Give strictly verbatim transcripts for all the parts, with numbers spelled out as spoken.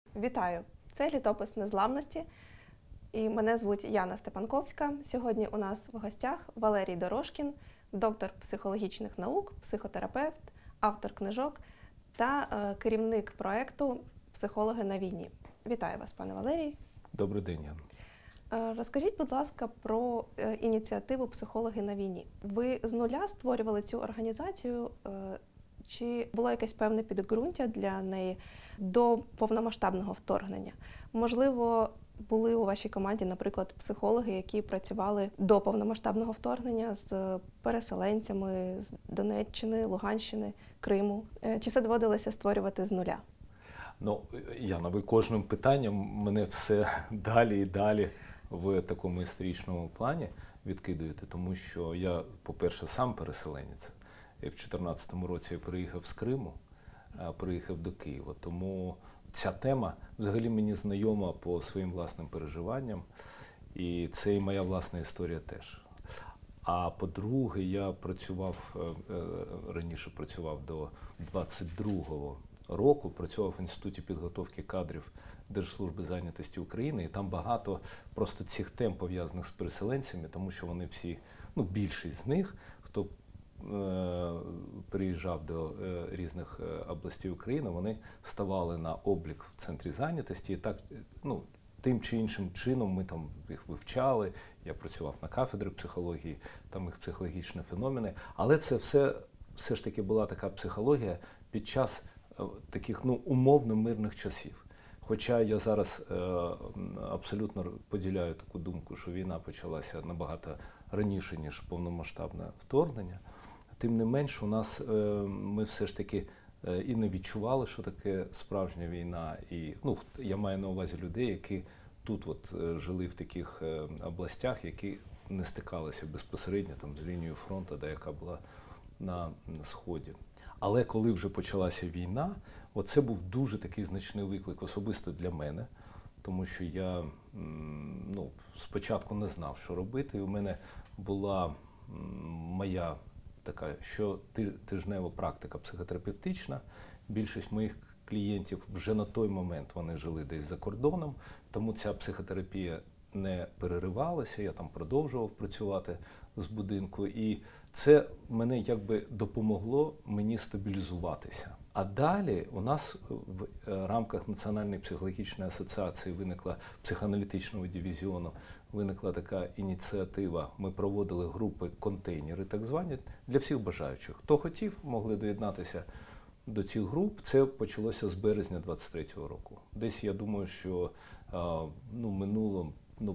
Вітаю! Це літопис незламності. І мене звуть Яна Степанковська. Сьогодні у нас в гостях Валерій Дорошкін, доктор психологічних наук, психотерапевт, автор книжок та е, керівник проєкту «Психологи на війні». Вітаю вас, пане Валерій. Добрий день, Яна. Е, розкажіть, будь ласка, про е, ініціативу «Психологи на війні». Ви з нуля створювали цю організацію? Е, Чи було якесь певне підґрунтя для неї до повномасштабного вторгнення? Можливо, були у вашій команді, наприклад, психологи, які працювали до повномасштабного вторгнення з переселенцями з Донеччини, Луганщини, Криму? Чи все доводилося створювати з нуля? Ну, Яна, ви кожним питанням мене все далі і далі в такому історичному плані відкидуєте, тому що я, по-перше, сам переселенець. В дві тисячі чотирнадцятому році я переїхав з Криму, приїхав до Києва. Тому ця тема взагалі мені знайома по своїм власним переживанням. І це і моя власна історія теж. А по-друге, я працював, раніше працював до двадцять другого року, працював в Інституті підготовки кадрів Держслужби зайнятості України. І там багато просто цих тем пов'язаних з переселенцями, тому що вони всі, ну більшість з них, хто приїжджав до різних областей України, вони ставали на облік в центрі зайнятості. І так, ну, тим чи іншим чином ми там їх вивчали. Я працював на кафедрі психології, там їх психологічні феномени. Але це все, все ж таки була така психологія під час таких, ну, умовно мирних часів. Хоча я зараз е, абсолютно поділяю таку думку, що війна почалася набагато раніше, ніж повномасштабне вторгнення. Тим не менш, у нас е, ми все ж таки е, і не відчували, що таке справжня війна. І, ну, я маю на увазі людей, які тут от, е, жили в таких е, областях, які не стикалися безпосередньо там, з лінією фронту, де яка була на, на Сході. Але коли вже почалася війна, оце був дуже такий значний виклик особисто для мене, тому що я ну, спочатку не знав, що робити. І у мене була моя така щотижнева практика психотерапевтична. Більшість моїх клієнтів вже на той момент вони жили десь за кордоном, тому ця психотерапія не переривалася, я там продовжував працювати з будинку. І це мене якби допомогло мені стабілізуватися. А далі у нас в рамках Національної психологічної асоціації виникла психоаналітичного дивізіону, виникла така ініціатива. Ми проводили групи-контейнери, так звані, для всіх бажаючих. Хто хотів, могли доєднатися до цих груп. Це почалося з березня двадцять третього року. Десь, я думаю, що ну, минуло, ну,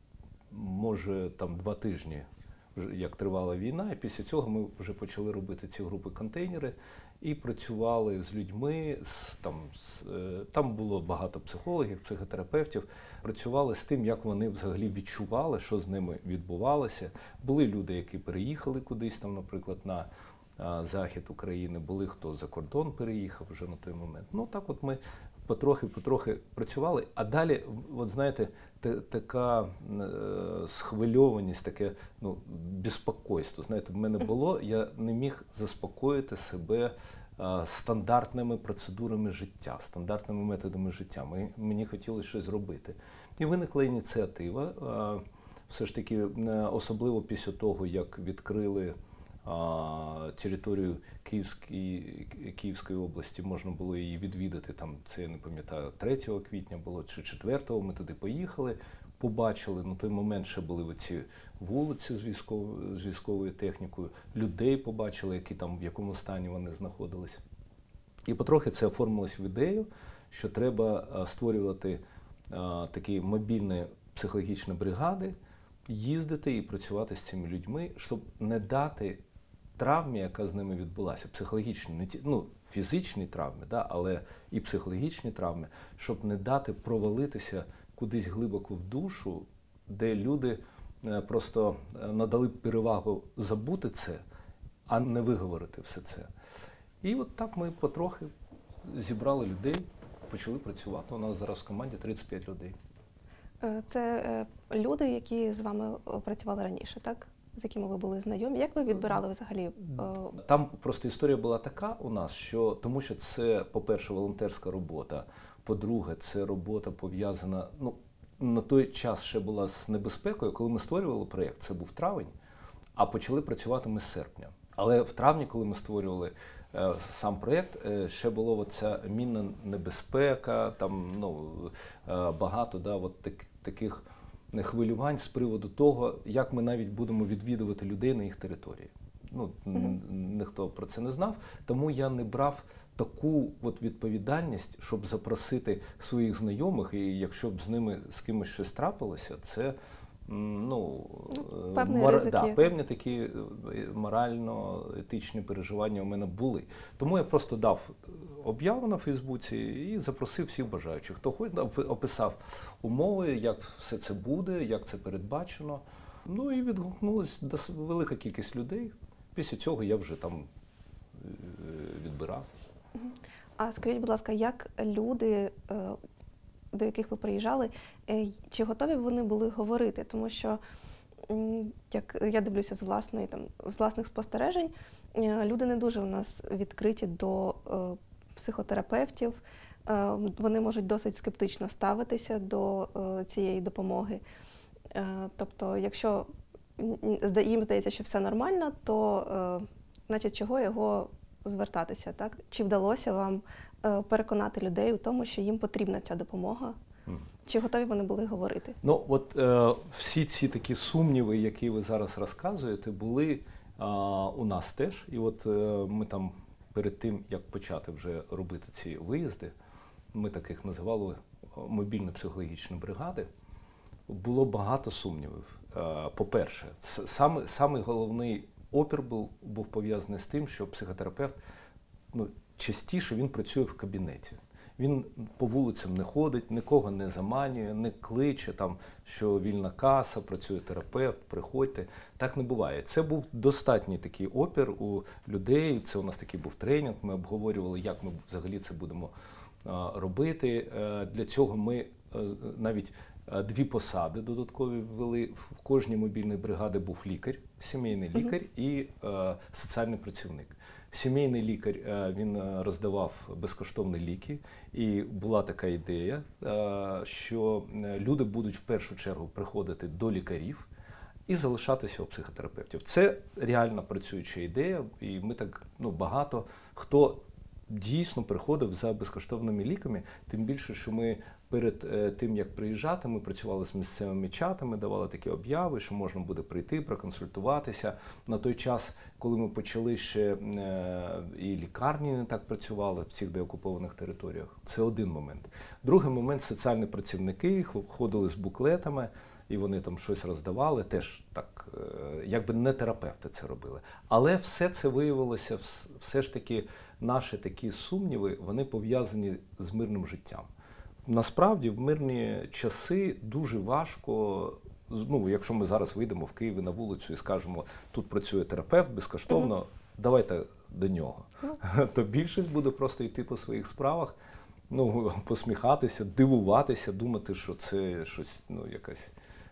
може, там два тижні, як тривала війна, і після цього ми вже почали робити ці групи-контейнери і працювали з людьми, з, там, з, там було багато психологів, психотерапевтів, працювали з тим, як вони взагалі відчували, що з ними відбувалося. Були люди, які переїхали кудись, там, наприклад, на а, захід України, були хто за кордон переїхав вже на той момент. Ну так от ми потрохи-потрохи працювали, а далі, от знаєте, така е, схвильованість, таке, ну, безпокойство, знаєте, в мене було, я не міг заспокоїти себе е, стандартними процедурами життя, стандартними методами життя. Ми, мені хотілося щось зробити. І виникла ініціатива, е, все ж таки, особливо після того, як відкрили територію Київської, Київської області, можна було її відвідати, там, це я не пам'ятаю, третього квітня було чи четвертого, ми туди поїхали, побачили, на той момент ще були оці вулиці з військовою, з військовою технікою, людей побачили, які там, в якому стані вони знаходились. І потрохи це оформилось в ідею, що треба створювати а, такі мобільні психологічні бригади, їздити і працювати з цими людьми, щоб не дати травмі, яка з ними відбулася, психологічні, не ті, ну, фізичні травми, да, але і психологічні травми, щоб не дати провалитися кудись глибоко в душу, де люди просто надали перевагу забути це, а не виговорити все це. І от так ми потрохи зібрали людей, почали працювати. У нас зараз в команді тридцять п'ять людей. Це люди, які з вами працювали раніше, так? З якими ви були знайомі? Як ви відбирали взагалі? Там просто історія була така у нас, що тому що це, по-перше, волонтерська робота. По-друге, це робота пов'язана, ну, на той час ще була з небезпекою. Коли ми створювали проєкт, це був травень, а почали працювати ми з серпня. Але в травні, коли ми створювали е, сам проєкт, е, ще була оця мінна небезпека, там, ну, е, багато, да, от так, таких хвилювань з приводу того, як ми навіть будемо відвідувати людей на їх території. Ну, mm-hmm. ніхто про це не знав, тому я не брав таку от відповідальність, щоб запросити своїх знайомих, і якщо б з ними з кимось щось трапилося, це ну, певні, мор... да, певні такі морально-етичні переживання у мене були. Тому я просто дав об'яву на Фейсбуці і запросив всіх бажаючих. Хто хоче, описав умови, як все це буде, як це передбачено. Ну і відгукнулась велика кількість людей. Після цього я вже там відбирав. А скажіть, будь ласка, як люди, до яких ви приїжджали, чи готові вони були говорити? Тому що, як я дивлюся з власної, там, з власних спостережень, люди не дуже у нас відкриті до психотерапевтів, вони можуть досить скептично ставитися до цієї допомоги. Тобто, якщо їм здається, що все нормально, то значить, чого його звертатися, так? Чи вдалося вам переконати людей у тому, що їм потрібна ця допомога? Mm. Чи готові вони були говорити? Ну, от е, всі ці такі сумніви, які ви зараз розказуєте, були е, у нас теж. І от е, ми там перед тим, як почати вже робити ці виїзди, ми таких називали мобільно-психологічні бригади, було багато сумнівів. Е, по-перше, саме, саме головний опір був, був пов'язаний з тим, що психотерапевт, ну, частіше він працює в кабінеті. Він по вулицям не ходить, нікого не заманює, не кличе, там, що вільна каса, працює терапевт, приходьте. Так не буває. Це був достатній такий опір у людей, це у нас такий був тренінг, ми обговорювали, як ми взагалі це будемо а, робити. А, для цього ми а, навіть а, дві посади додаткові ввели. В кожній мобільній бригаді був лікар, сімейний лікар mm-hmm. і а, соціальний працівник. Сімейний лікар, він роздавав безкоштовні ліки, і була така ідея, що люди будуть в першу чергу приходити до лікарів і залишатися у психотерапевтів. Це реально працююча ідея, і ми так, ну, багато хто дійсно приходив за безкоштовними ліками, тим більше, що ми перед тим, як приїжджати, ми працювали з місцевими чатами, давали такі обяви, що можна буде прийти, проконсультуватися. На той час, коли ми почали, ще і лікарні не так працювали в цих деокупованих територіях. Це один момент. Другий момент – соціальні працівники ходили з буклетами, і вони там щось роздавали, теж так, якби не терапевти це робили. Але все це виявилося, все ж таки, наші такі сумніви, вони пов'язані з мирним життям. Насправді, в мирні часи дуже важко, ну, якщо ми зараз вийдемо в Києві на вулицю і скажемо, тут працює терапевт безкоштовно, mm-hmm. давайте до нього. Mm-hmm. То більшість буде просто йти по своїх справах, ну, посміхатися, дивуватися, думати, що це щось, ну, якась,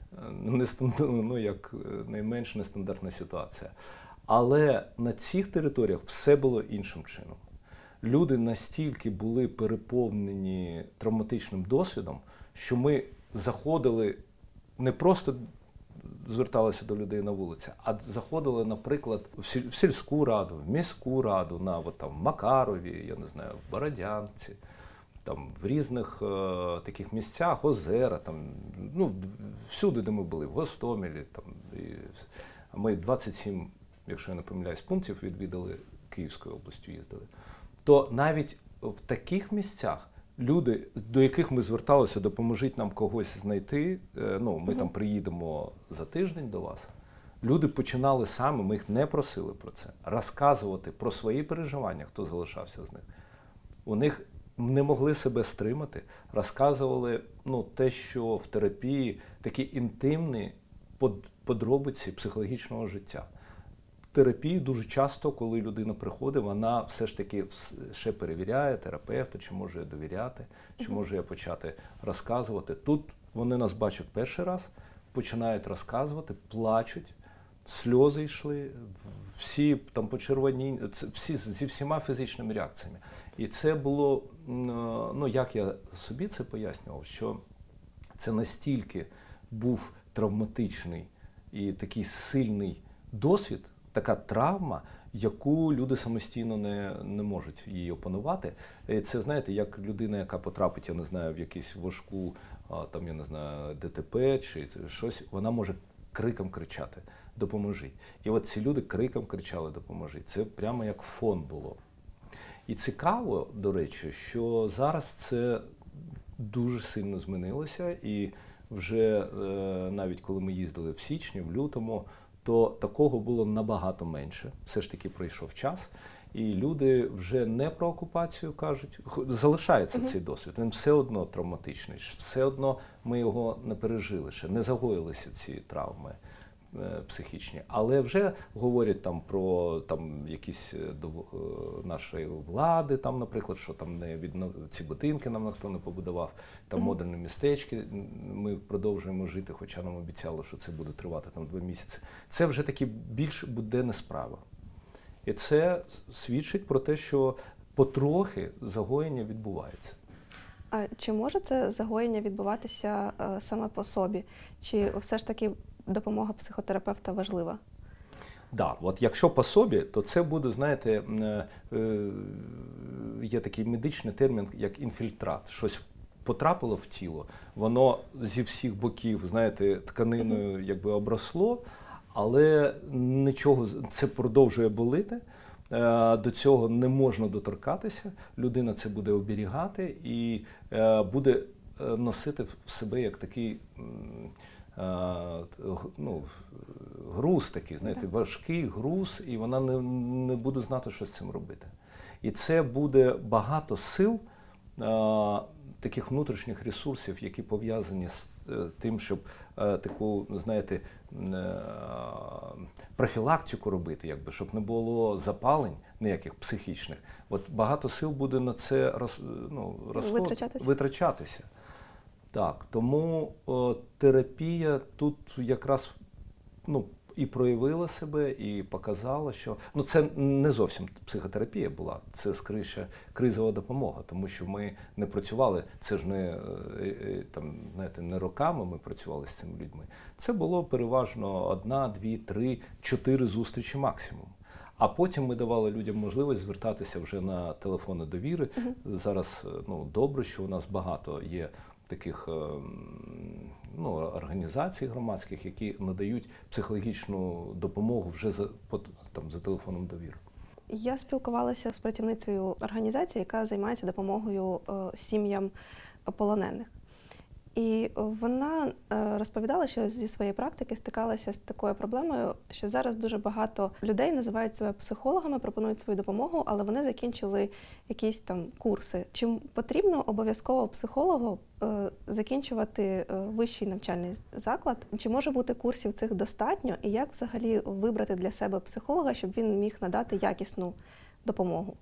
ну, як найменш нестандартна ситуація. Але на цих територіях все було іншим чином. Люди настільки були переповнені травматичним досвідом, що ми заходили, не просто зверталися до людей на вулиці, а заходили, наприклад, в сільську раду, в міську раду, на от, там, Макарові, я не знаю, в Бородянці, там, в різних е, таких місцях, озера, там, ну, всюди, де ми були, в Гостомелі. Там, і, ми двадцять сім, якщо я не помиляюсь, пунктів відвідали, Київською областю їздили. То навіть в таких місцях люди, до яких ми зверталися, допоможіть нам когось знайти, ну, ми mm-hmm. там приїдемо за тиждень до вас, люди починали самі, ми їх не просили про це, розказувати про свої переживання, хто залишався з них. У них не могли себе стримати, розказували, ну, те, що в терапії такі інтимні подробиці психологічного життя. В терапії дуже часто, коли людина приходить, вона все ж таки ще перевіряє терапевта, чи може я довіряти, чи можу я почати розказувати. Тут вони нас бачать перший раз, починають розказувати, плачуть, сльози йшли, всі там почервоні, всі зі всіма фізичними реакціями. І це було, ну як я собі це пояснював, що це настільки був травматичний і такий сильний досвід, така травма, яку люди самостійно не, не можуть її опанувати. І це, знаєте, як людина, яка потрапить, я не знаю, в якусь важку, там, я не знаю, ДТП чи щось, вона може криком кричати «допоможіть». І от ці люди криком кричали «допоможіть». Це прямо як фон було. І цікаво, до речі, що зараз це дуже сильно змінилося, і вже навіть коли ми їздили в січні, в лютому, то такого було набагато менше. Все ж таки пройшов час, і люди вже не про окупацію кажуть, залишається uh-huh. цей досвід, він все одно травматичний, все одно ми його не пережили ще, не загоїлися ці травми психічні, але вже говорять там про там якісь до нашої влади, там, наприклад, що там не віднов... ці будинки нам ніхто не побудував, там mm-hmm. модульні містечки, ми продовжуємо жити, хоча нам обіцяли, що це буде тривати там два місяці. Це вже таки більш буденна справа. І це свідчить про те, що потрохи загоєння відбувається. А чи може це загоєння відбуватися е, саме по собі? Чи все ж таки допомога психотерапевта важлива? Да, от якщо по собі, то це буде, знаєте, є такий медичний термін, як інфільтрат. Щось потрапило в тіло, воно зі всіх боків, знаєте, тканиною якби обросло, але нічого, це продовжує боліти, до цього не можна доторкатися, людина це буде оберігати і буде носити в себе як такий, ну, груз такий, знаєте, важкий груз, і вона не, не буде знати, що з цим робити. І це буде багато сил, таких внутрішніх ресурсів, які пов'язані з тим, щоб таку, знаєте, профілактику робити, якби, щоб не було запалень ніяких психічних. От багато сил буде на це роз, ну, розход, витрачатися. витрачатися. Так, тому о, терапія тут якраз, ну, і проявила себе, і показала, що... Ну, це не зовсім психотерапія була, це, скоріше, кризова допомога, тому що ми не працювали, це ж не, там, знаєте, не роками ми працювали з цими людьми. Це було переважно одна, дві, три, чотири зустрічі максимум. А потім ми давали людям можливість звертатися вже на телефони довіри. Uh-huh. Зараз, ну, добре, що у нас багато є таких, ну, організацій громадських, які надають психологічну допомогу вже за, там, за телефоном довіри. Я спілкувалася з працівницею організації, яка займається допомогою е, сім'ям полонених. І вона е, розповідала, що зі своєї практики стикалася з такою проблемою, що зараз дуже багато людей називають себе психологами, пропонують свою допомогу, але вони закінчили якісь там курси. Чи потрібно обов'язково психологу е, закінчувати е, вищий навчальний заклад? Чи може бути курсів цих достатньо? І як взагалі вибрати для себе психолога, щоб він міг надати якісну допомогу?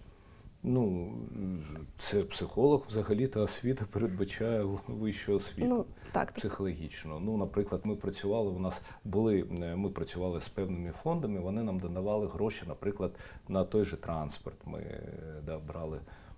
Ну, це психолог, взагалі, та освіта передбачає вищу освіту, ну, так, психологічно. Ну, наприклад, ми працювали, у нас були, ми працювали з певними фондами, вони нам додавали гроші, наприклад, на той же транспорт. Ми, да, брали,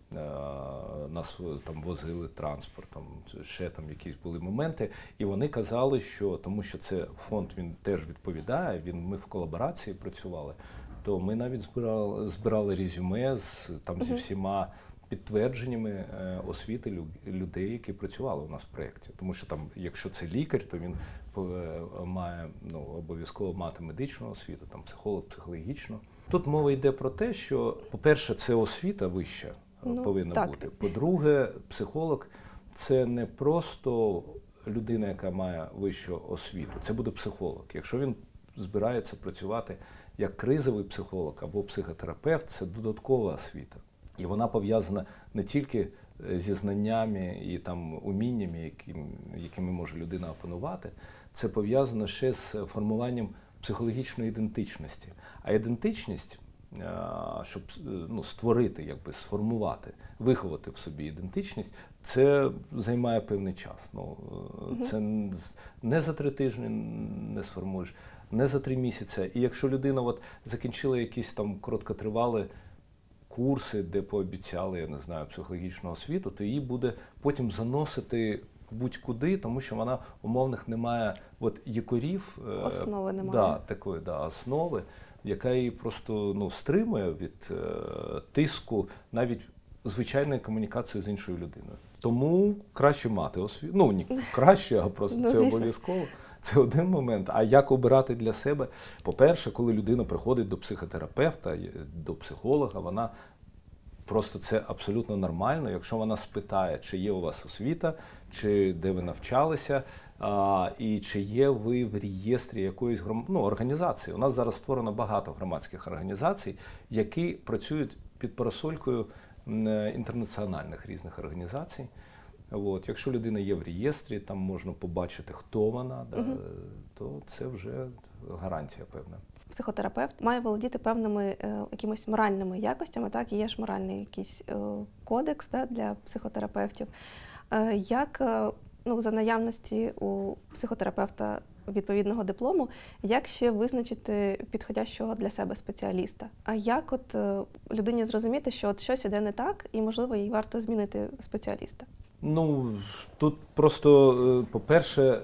нас там возили транспортом, ще там якісь були моменти, і вони казали, що, тому що це фонд, він теж відповідає, він, ми в колаборації працювали, то ми навіть збирали, збирали резюме з, там, зі всіма підтвердженнями е, освіти людей, які працювали у нас в проєкті. Тому що там, якщо це лікар, то він е, має, ну, обов'язково мати медичну освіту, там, психолог, психологічну. Тут мова йде про те, що, по-перше, це освіта вища ну, повинна так. бути. По-друге, психолог – це не просто людина, яка має вищу освіту, це буде психолог. Якщо він збирається працювати як кризовий психолог або психотерапевт, це додаткова освіта. І вона пов'язана не тільки зі знаннями і там уміннями, якими, якими може людина опанувати, це пов'язано ще з формуванням психологічної ідентичності. А ідентичність, щоб ну, створити, якби, сформувати, виховати в собі ідентичність, це займає певний час. Ну, це не за три тижні не сформуєш, не за три місяці. І якщо людина от закінчила якісь там короткотривалі курси, де пообіцяли, я не знаю, психологічну освіту, то її буде потім заносити будь-куди, тому що вона умовних немає от якорів, основи немає. Да, такої, да, основи, яка її просто ну, стримує від е, тиску навіть звичайної комунікації з іншою людиною. Тому краще мати освіту. Ну, не краще, а просто ну, це обов'язково. Це один момент. А як обирати для себе? По-перше, коли людина приходить до психотерапевта, до психолога, вона просто це абсолютно нормально, якщо вона спитає, чи є у вас освіта, чи де ви навчалися, а, і чи є ви в реєстрі якоїсь гром... ну, організації. У нас зараз створено багато громадських організацій, які працюють під парасолькою інтернаціональних різних організацій. От. Якщо людина є в реєстрі, там можна побачити, хто вона, да, угу. то це вже гарантія певна. Психотерапевт має володіти певними е, якимись моральними якостями, так, і є ж моральний якийсь е, кодекс, да, для психотерапевтів. Е, як е, ну, за наявності у психотерапевта відповідного диплому, як ще визначити підходящого для себе спеціаліста? А як от е, людині зрозуміти, що от щось іде не так, і, можливо, їй варто змінити спеціаліста? Ну, тут просто, по-перше,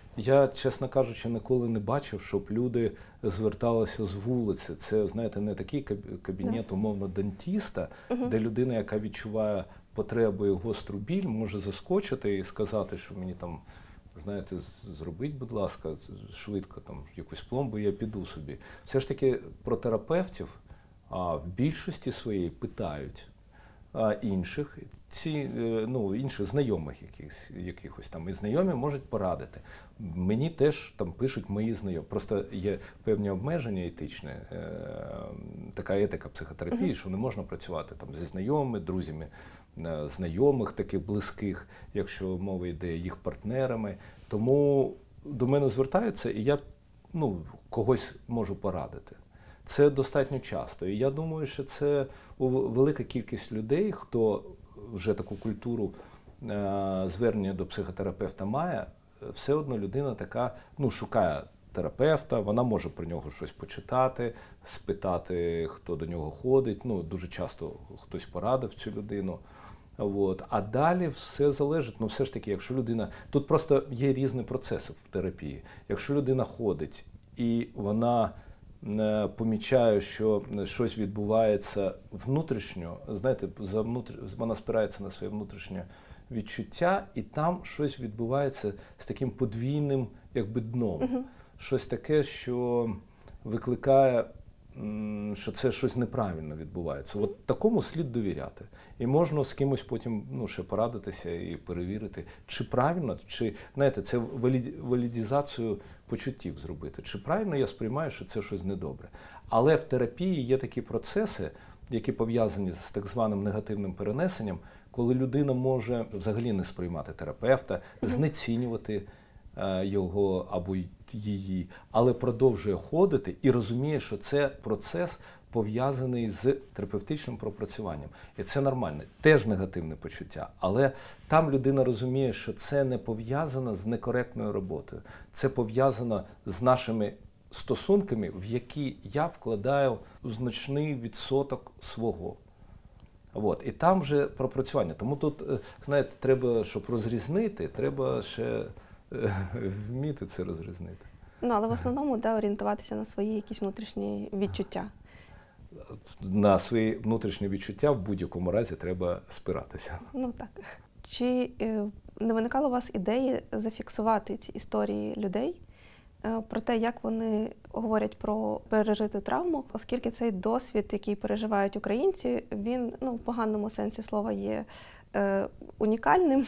я, чесно кажучи, ніколи не бачив, щоб люди зверталися з вулиці. Це, знаєте, не такий кабінет, умовно, дантіста, uh-huh. де людина, яка відчуває потребу і гостру біль, може заскочити і сказати, що мені там, знаєте, зробіть, будь ласка, швидко там якусь пломбу, я піду собі. Все ж таки про терапевтів а, в більшості своїй питають а, інших, ці, ну, інших знайомих якихось, якихось там, і знайомі можуть порадити. Мені теж там пишуть мої знайомі. Просто є певні обмеження етичні, е, така етика психотерапії, uh-huh. що не можна працювати там зі знайомими, друзями, е, знайомих таких близьких, якщо мова йде їх партнерами. Тому до мене звертаються, і я ну, когось можу порадити. Це достатньо часто. І я думаю, що це велика кількість людей, хто вже таку культуру е, звернення до психотерапевта має, все одно людина така, ну, шукає терапевта, вона може про нього щось почитати, спитати, хто до нього ходить, ну, дуже часто хтось порадив цю людину. От. А далі все залежить, ну, все ж таки, якщо людина, тут просто є різні процеси в терапії. Якщо людина ходить і вона помічає, що щось відбувається внутрішньо, знаєте, за внутр... вона спирається на своє внутрішнє відчуття, і там щось відбувається з таким подвійним, якби, дном. Uh-huh. Щось таке, що викликає, що це щось неправильно відбувається. От такому слід довіряти. І можна з кимось потім, ну, ще порадитися і перевірити, чи правильно, чи, знаєте, це валідізацію почуттів зробити. Чи правильно я сприймаю, що це щось недобре. Але в терапії є такі процеси, які пов'язані з так званим негативним перенесенням, коли людина може взагалі не сприймати терапевта, mm-hmm. знецінювати е, його або її, але продовжує ходити і розуміє, що це процес пов'язаний з терапевтичним пропрацюванням. І це нормально. Теж негативне почуття. Але там людина розуміє, що це не пов'язано з некоректною роботою. Це пов'язано з нашими стосунками, в які я вкладаю значний відсоток свого. От. І там вже пропрацювання. Тому тут, знаєте, треба, щоб розрізнити, треба ще вміти це розрізнити. Ну, але в основному, да, орієнтуватися на свої якісь внутрішні відчуття. На свої внутрішні відчуття в будь-якому разі треба спиратися. Ну так. Чи е, не виникало у вас ідеї зафіксувати ці історії людей е, про те, як вони говорять про пережиту травму, оскільки цей досвід, який переживають українці, він, ну, в поганому сенсі слова є е, унікальним.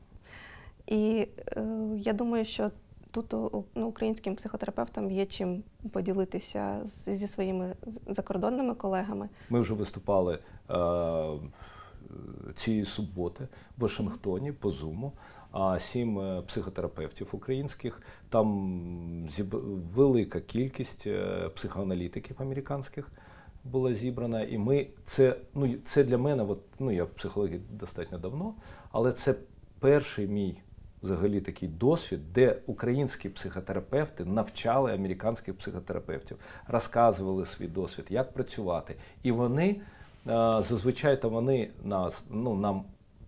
І е, я думаю, що тут, ну, українським психотерапевтам є чим поділитися з, зі своїми закордонними колегами. Ми вже виступали е, цієї суботи в Вашингтоні по Зуму. А сім психотерапевтів українських, там велика кількість психоаналітиків американських, була зібрана, і ми це, ну, це для мене, от, ну, я в психології достатньо давно, але це перший мій взагалі такий досвід, де українські психотерапевти навчали американських психотерапевтів, розказували свій досвід, як працювати. І вони, зазвичай, то вони нас, ну, нам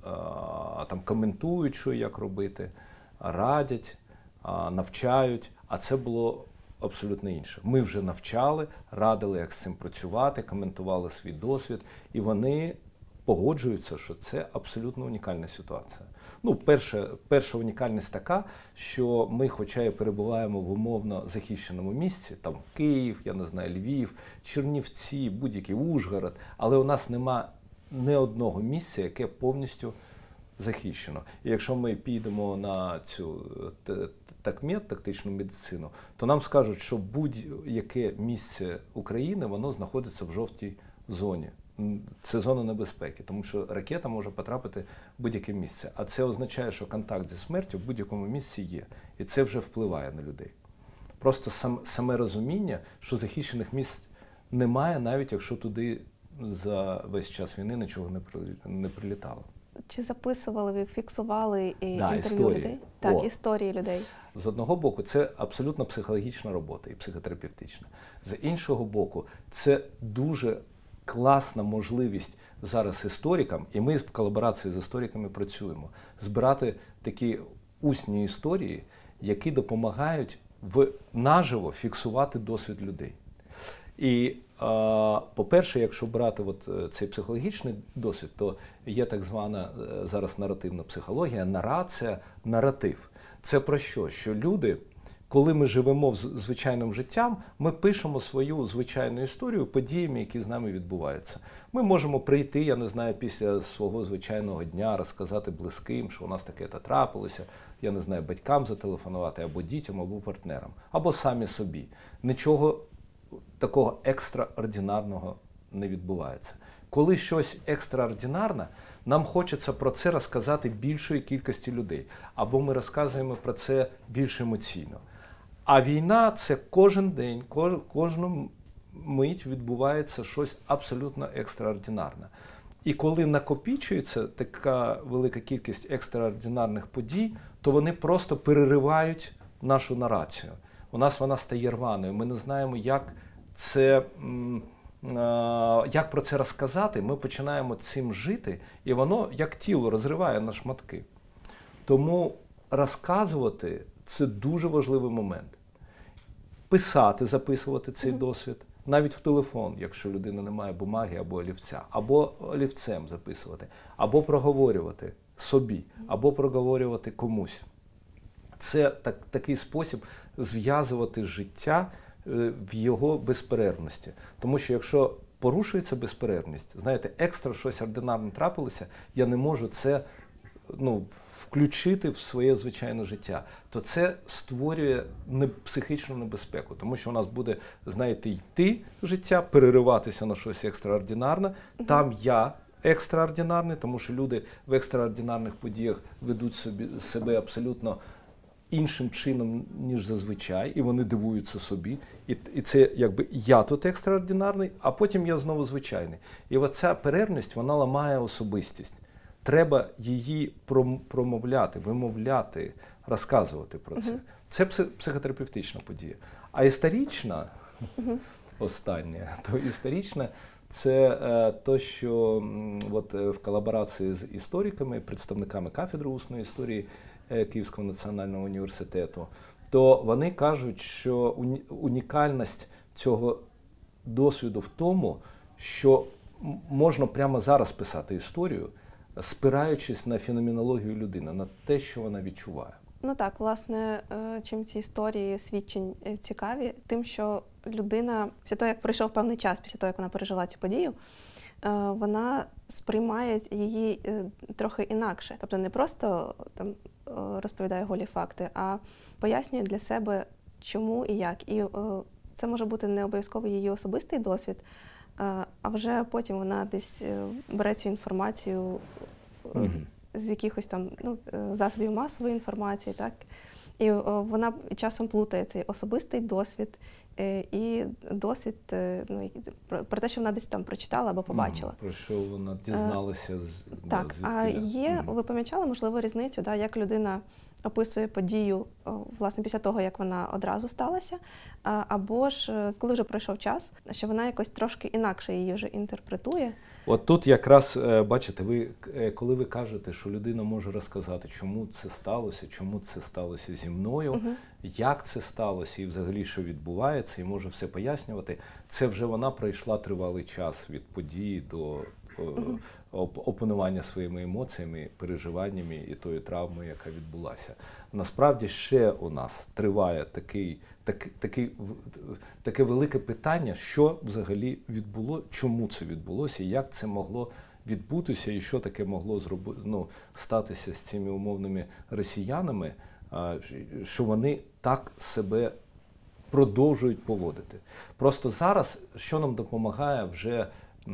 там коментують, що як робити, радять, навчають, а це було абсолютно інше. Ми вже навчали, радили, як з цим працювати, коментували свій досвід, і вони погоджуються, що це абсолютно унікальна ситуація. Ну, перша, перша унікальність така, що ми, хоча і перебуваємо в умовно захищеному місці, там Київ, я не знаю, Львів, Чернівці, будь-який Ужгород, але у нас нема ні одного місця, яке повністю захищено. І якщо ми підемо на цю такмед, тактичну медицину, то нам скажуть, що будь-яке місце України, воно знаходиться в жовтій зоні. Це зона небезпеки, тому що ракета може потрапити в будь-яке місце. А це означає, що контакт зі смертю в будь-якому місці є. І це вже впливає на людей. Просто сам, саме розуміння, що захищених місць немає, навіть якщо туди за весь час війни нічого не, при, не прилітало. Чи записували ви, фіксували да, інтерв'ю історії. людей? Так, О. історії людей. З одного боку, це абсолютно психологічна робота і психотерапевтична. З іншого боку, це дуже класна можливість зараз історикам, і ми в колаборації з істориками працюємо, збирати такі усні історії, які допомагають в наживо фіксувати досвід людей. І, а, по-перше, якщо брати от цей психологічний досвід, то є так звана зараз наративна психологія, нарація, наратив. Це про що? Що люди, коли ми живемо звичайним життям, ми пишемо свою звичайну історію подіями, які з нами відбуваються. Ми можемо прийти, я не знаю, після свого звичайного дня, розказати близьким, що у нас таке-то трапилося, я не знаю, батькам зателефонувати, або дітям, або партнерам, або самі собі. Нічого такого екстраординарного не відбувається. Коли щось екстраординарне, нам хочеться про це розказати більшої кількості людей. Або ми розказуємо про це більш емоційно. А війна – це кожен день, кож, кожну мить відбувається щось абсолютно екстраординарне. І коли накопичується така велика кількість екстраординарних подій, то вони просто переривають нашу нарацію. У нас вона стає рваною. Ми не знаємо, як це, як про це розказати. Ми починаємо цим жити, і воно, як тіло, розриває на шматки. Тому розказувати – це дуже важливий момент. Писати, записувати цей mm-hmm. досвід, навіть в телефон, якщо людина не має бумаги або олівця, або олівцем записувати, або проговорювати собі, або проговорювати комусь. Це так, такий спосіб зв'язувати життя в його безперервності. Тому що якщо порушується безперервність, знаєте, екстра щось ординарне трапилося, я не можу це ну, включити в своє звичайне життя, то це створює не, психічну небезпеку. Тому що у нас буде, знаєте, йти життя, перериватися на щось екстраординарне, mm-hmm. там я екстраординарний, тому що люди в екстраординарних подіях ведуть собі, себе абсолютно іншим чином, ніж зазвичай, і вони дивуються собі. І, і це якби я тут екстраординарний, а потім я знову звичайний. І оця перервність, вона ламає особистість. Треба її промовляти, вимовляти, розказувати про це. Uh-huh. Це психотерапевтична подія. А історична, uh-huh. остання, то історична – це е, то, що м, от, в колаборації з істориками, представниками кафедри усної історії е, Київського національного університету, то вони кажуть, що уні, унікальність цього досвіду в тому, що можна прямо зараз писати історію, спираючись на феноменологію людини, на те, що вона відчуває. Ну так, власне, чим ці історії свідчень цікаві, тим, що людина, після того, як пройшов певний час, після того, як вона пережила цю подію, вона сприймає її трохи інакше. Тобто не просто там розповідає голі факти, а пояснює для себе, чому і як. І це може бути не обов'язково її особистий досвід, а вже потім вона десь бере цю інформацію mm-hmm. з якихось там ну, засобів масової інформації, так? І о, вона часом плутає цей особистий досвід е, і досвід е, ну, про, про те, що вона десь там прочитала або побачила. М, Про що вона дізналася, з да, Так, а звідкиля. є, Мгм. ви помічали, можливо, різницю, да, як людина описує подію, о, власне, після того, як вона одразу сталася, а, або ж е, коли вже пройшов час, що вона якось трошки інакше її вже інтерпретує. От тут якраз, е, бачите, ви, е, коли ви кажете, що людина може розказати, чому це сталося, чому це сталося зі мною, Мгм. як це сталося і взагалі що відбувається, і може все пояснювати, це вже вона пройшла тривалий час від події до е, оп- опанування своїми емоціями, переживаннями і тої травми, яка відбулася. Насправді ще у нас триває такий, так, такий, в- таке велике питання, що взагалі відбуло, чому це відбулося, і як це могло відбутися, і що таке могло зроби, ну, статися з цими умовними росіянами, а, що вони так себе продовжують поводити. Просто зараз, що нам допомагає вже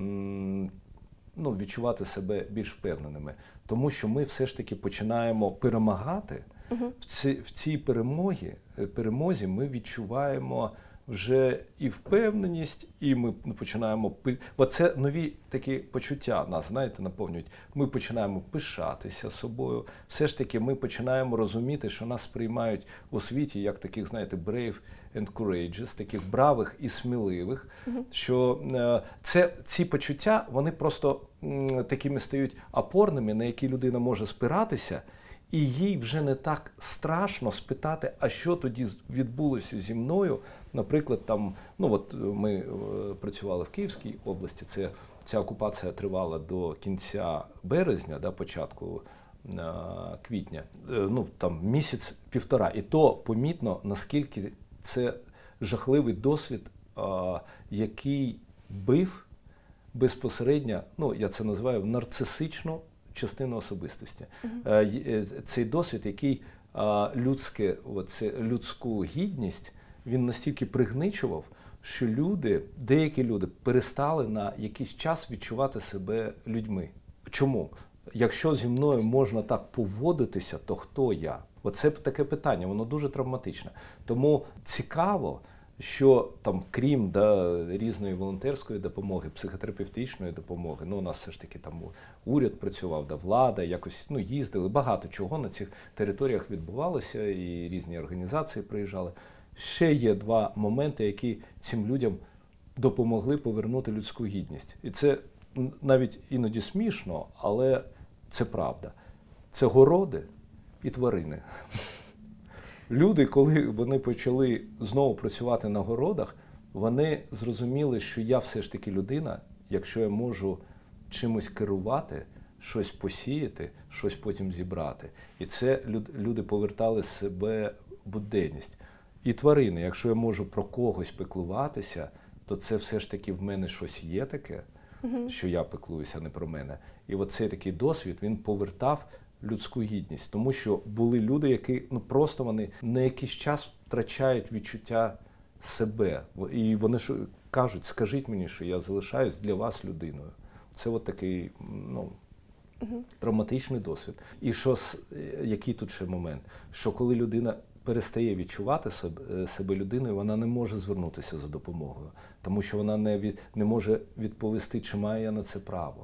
м, ну, відчувати себе більш впевненими, тому що ми все ж таки починаємо перемагати. Мгм. В цій, в цій перемогі, е, перемозі ми відчуваємо вже і впевненість, і ми починаємо пи- бо це нові такі почуття нас, знаєте, наповнюють. Ми починаємо пишатися собою. Все ж таки, ми починаємо розуміти, що нас сприймають у світі як таких, знаєте, brave and courageous, таких бравих і сміливих. Мгм. Що е, це ці почуття, вони просто м, такими стають опорними, на які людина може спиратися. І їй вже не так страшно спитати, а що тоді з- відбулося зі мною. Наприклад, там, ну от ми е, працювали в Київській області, це, ця окупація тривала до кінця березня, да, початку е, квітня, Е, ну там місяць-півтора. І то помітно, наскільки це жахливий досвід, е, який бив безпосередньо, ну я це називаю нарцисичну частину особистості. Е, й- е, Цей досвід, який а, людське, оце, людську гідність, він настільки пригничував, що люди, деякі люди перестали на якийсь час відчувати себе людьми. Чому? Якщо зі мною можна так поводитися, то хто я? Оце таке питання, воно дуже травматичне. Тому цікаво, що там, крім да, різної волонтерської допомоги, психотерапевтичної допомоги, ну у нас все ж таки там уряд працював, да, влада, якось ну, їздили, багато чого на цих територіях відбувалося, і різні організації приїжджали. Ще є два моменти, які цим людям допомогли повернути людську гідність. І це м, навіть іноді смішно, але це правда. Це городи і тварини. Люди, коли вони почали знову працювати на городах, вони зрозуміли, що я все ж таки людина, якщо я можу чимось керувати, щось посіяти, щось потім зібрати. І це люд- люди повертали з себе буденність. І тварини, якщо я можу про когось піклуватися, то це все ж таки в мене щось є таке, що я піклуюся, а не про мене. І оцей такий досвід, він повертав людську гідність. Тому що були люди, які ну, просто вони на якийсь час втрачають відчуття себе. І вони ж кажуть, скажіть мені, що я залишаюсь для вас людиною. Це от такий, ну, травматичний досвід. І що, с- який тут ще момент? Що коли людина перестає відчувати себе, себе людиною, вона не може звернутися за допомогою, тому що вона не, від, не може відповісти, чи маю я на це право,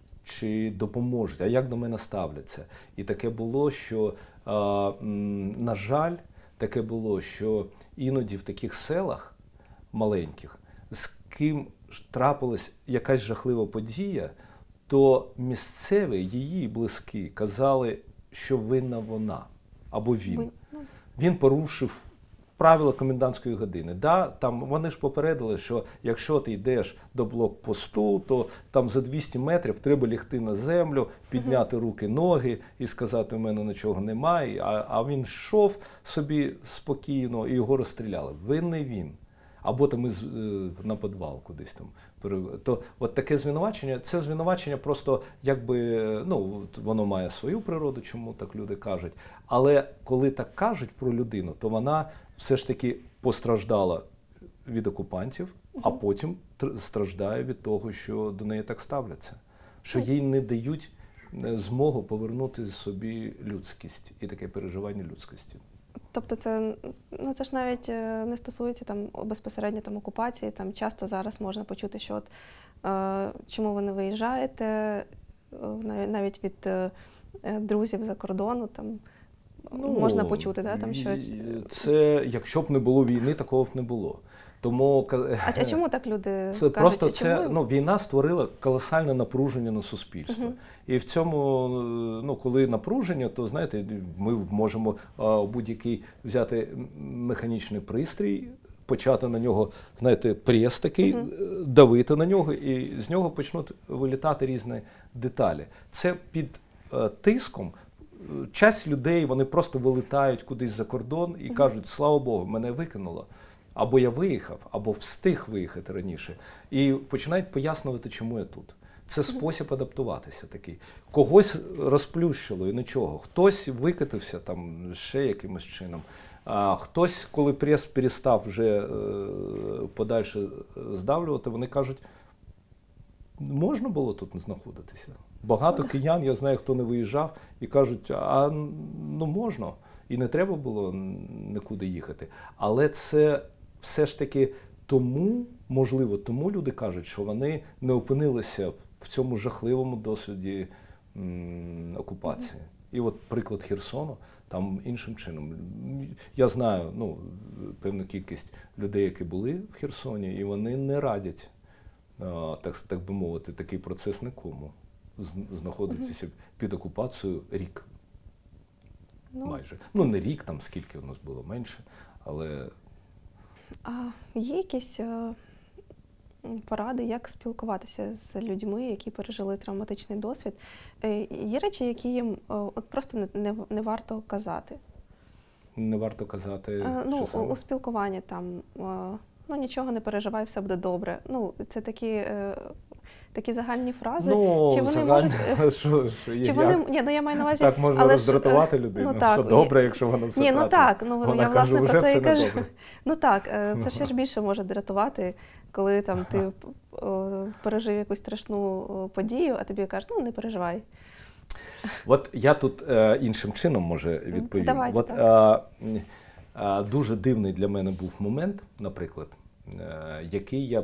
чи допоможуть, а як до мене ставляться. І таке було, що, а, м, на жаль, таке було, що іноді в таких селах маленьких, з ким ж трапилась якась жахлива подія, то місцеві, її близькі казали, що винна вона або він. Ви- ну, Він порушив правила комендантської години. Да, там вони ж попередили, що якщо ти йдеш до блокпосту, то там за двісті метрів треба лягти на землю, підняти руки, ноги і сказати, у мене нічого немає. А, а він йшов собі спокійно і його розстріляли. Винний він. Або там із, е, на підвал кудись там. пере- То от таке звинувачення, це звинувачення просто якби, ну, от воно має свою природу, чому так люди кажуть. Але коли так кажуть про людину, то вона все ж таки постраждала від окупантів, а потім тр- страждає від того, що до неї так ставляться. Що їй не дають е, змогу повернути собі людськість і таке переживання людськості. Тобто це, ну, це ж навіть е, не стосується там безпосередньо там окупації. Там часто зараз можна почути, що от е, чому ви не виїжджаєте, е, навіть від е, друзів за кордону там Ну, можна почути, да, там що. Це, якщо б не було війни, такого б не було. Тому А, а чому так люди це кажуть? просто Чому? це, ну, війна створила колосальне напруження на суспільство. Угу. І в цьому, ну, коли напруження, то, знаєте, ми можемо а, будь-який взяти механічний пристрій, почати на нього, знаєте, прес такий, Угу. давити на нього, і з нього почнуть вилітати різні деталі. Це під а, тиском. Часть людей, вони просто вилітають кудись за кордон і кажуть, слава Богу, мене викинуло. Або я виїхав, або встиг виїхати раніше. І починають пояснювати, чому я тут. Це спосіб адаптуватися такий. Когось розплющило і нічого. Хтось викотився там ще якимось чином. А хтось, коли прес перестав вже е, подальше здавлювати, вони кажуть, можна було тут не знаходитися. Багато киян, я знаю, хто не виїжджав, і кажуть, а ну можна, і не треба було нікуди їхати. Але це все ж таки тому, можливо, тому люди кажуть, що вони не опинилися в цьому жахливому досвіді м, окупації. І от приклад Херсону, там іншим чином. Я знаю, ну, певну кількість людей, які були в Херсоні, і вони не радять, так, так би мовити, такий процес нікому. Знаходитися mm-hmm. під окупацією рік. Ну, майже. Ну, не рік, там скільки у нас було менше, але... А є якісь е, поради, як спілкуватися з людьми, які пережили травматичний досвід? Е, є речі, які їм е, от просто не, не, не варто казати? Не варто казати, е, ну, що саме? У, у спілкуванні там, е, ну, нічого не переживай, все буде добре. Ну, це такі... Е, Такі загальні фрази, ну, чи вони загальні, можуть, що, що, чи вони, ні, ну я маю на увазі, так можна але роздратувати ж, людину, ну, так, що добре, якщо вона все ні, ну втратила. так, ну вона я каже, власне про це і кажу. Добре. Ну так, це ще ж більше може дратувати, коли там ти о, пережив якусь страшну подію, а тобі кажуть, ну не переживай. От я тут е, іншим чином, може, відповім. Давайте, От, так. е, е, дуже дивний для мене був момент, наприклад, е, який я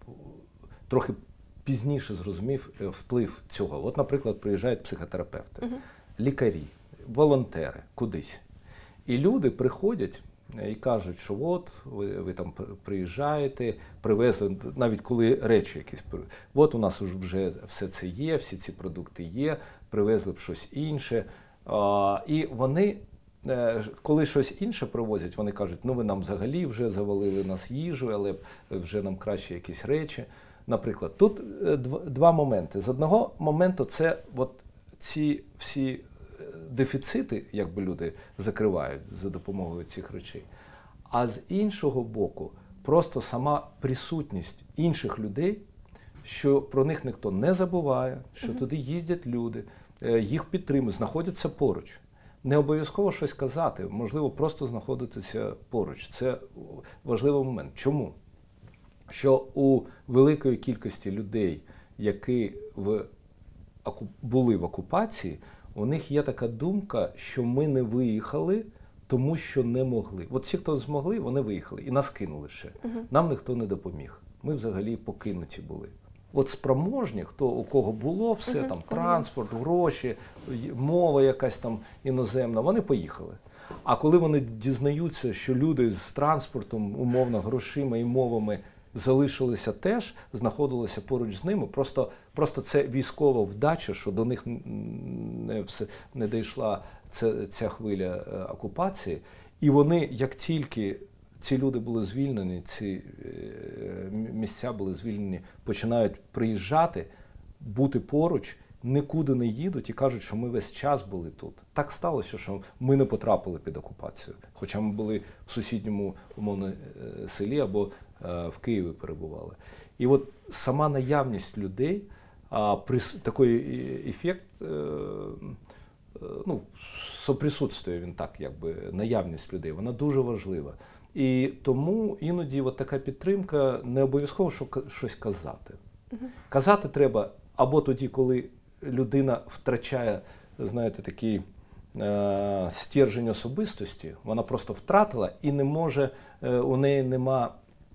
трохи пізніше зрозумів вплив цього. От, наприклад, приїжджають психотерапевти, uh-huh. лікарі, волонтери кудись. І люди приходять і кажуть, що от ви, ви там приїжджаєте, привезли, навіть коли речі якісь, от у нас вже все це є, всі ці продукти є, привезли б щось інше. А, і вони, коли щось інше привозять, вони кажуть, ну ви нам взагалі вже завалили нас їжу, але вже нам краще якісь речі. Наприклад, тут два моменти. З одного моменту це от ці всі дефіцити, якби люди закривають за допомогою цих речей. А з іншого боку, просто сама присутність інших людей, що про них ніхто не забуває, що uh-huh. туди їздять люди, їх підтримують, знаходяться поруч. Не обов'язково щось казати, можливо, просто знаходитися поруч. Це важливий момент. Чому? Що у великої кількості людей, які в, були в окупації, у них є така думка, що ми не виїхали, тому що не могли. От всі, хто змогли, вони виїхали і нас кинули ще. Uh-huh. Нам ніхто не допоміг. Ми взагалі покинуті були. От спроможні, хто, у кого було все, uh-huh. там, транспорт, гроші, мова якась там іноземна, вони поїхали. А коли вони дізнаються, що люди з транспортом, умовно, грошима і мовами залишилися теж, знаходилися поруч з ними, просто, просто це військова вдача, що до них не, все, не дійшла ця, ця хвиля е, окупації. І вони, як тільки ці люди були звільнені, ці е, місця були звільнені, починають приїжджати, бути поруч, нікуди не їдуть і кажуть, що ми весь час були тут. Так сталося, що ми не потрапили під окупацію, хоча ми були в сусідньому, умовно, селі або е, в Києві перебували. І от сама наявність людей, а, прис, такий ефект, е, ну, соприсутствує він так, якби, наявність людей, вона дуже важлива. І тому іноді от така підтримка, не обов'язково що, щось казати. Uh-huh. Казати треба або тоді, коли людина втрачає, знаєте, такий е, стержень особистості, вона просто втратила і не може, е, у неї нема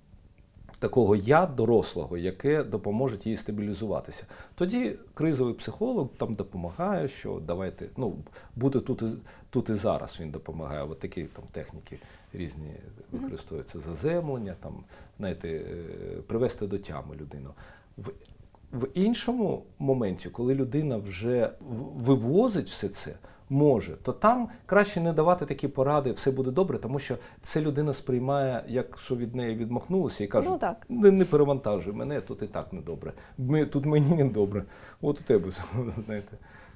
такого я дорослого, яке допоможе їй стабілізуватися. Тоді кризовий психолог там допомагає, що давайте, ну, бути тут і, тут і зараз він допомагає. От такі там техніки різні використовуються, заземлення, там, знаєте, привести до тями людину. В, в іншому моменті, коли людина вже вивозить все це, може, то там краще не давати такі поради, все буде добре, тому що це людина сприймає, як що від неї відмахнулося, і каже, ну, так. не, не перевантажуй мене, тут і так не добре. Ми, тут мені не добре, от у тебе, знаєте.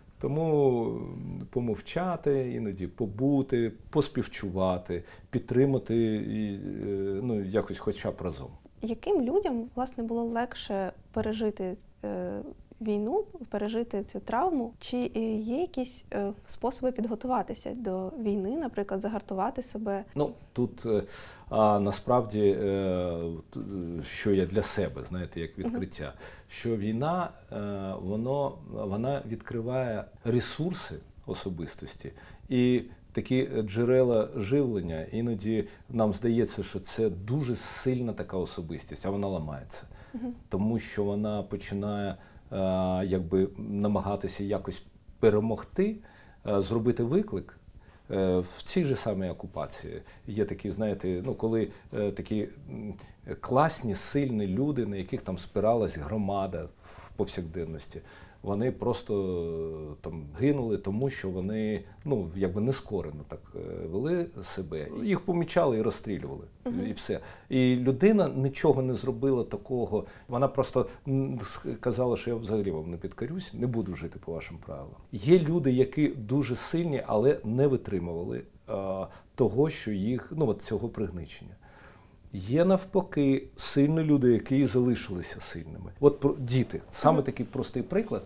Тому помовчати, іноді побути, поспівчувати, підтримати, і, ну, якось хоча б разом. Яким людям, власне, було легше пережити е, війну, пережити цю травму? Чи є якісь е, способи підготуватися до війни, наприклад, загартувати себе? Ну, тут а, насправді, е, що я для себе, знаєте, як відкриття, uh-huh. що війна, е, воно, вона відкриває ресурси особистості і такі джерела живлення. Іноді нам здається, що це дуже сильна така особистість, а вона ламається. Uh-huh. Тому що вона починає якби намагатися якось перемогти, зробити виклик. В цій же самій окупації є такі, знаєте, ну, коли такі класні, сильні люди, на яких там спиралась громада в повсякденності, вони просто там гинули, тому що вони, ну, якби нескорено так вели себе. Їх помічали і розстрілювали, uh-huh. і все. І людина нічого не зробила такого. Вона просто казала, що я взагалі вам не підкорюсь, не буду жити по вашим правилам. Є люди, які дуже сильні, але не витримували а, того, що їх, ну, от цього пригничення. Є навпаки сильні люди, які залишилися сильними. От про діти. Саме такий простий приклад.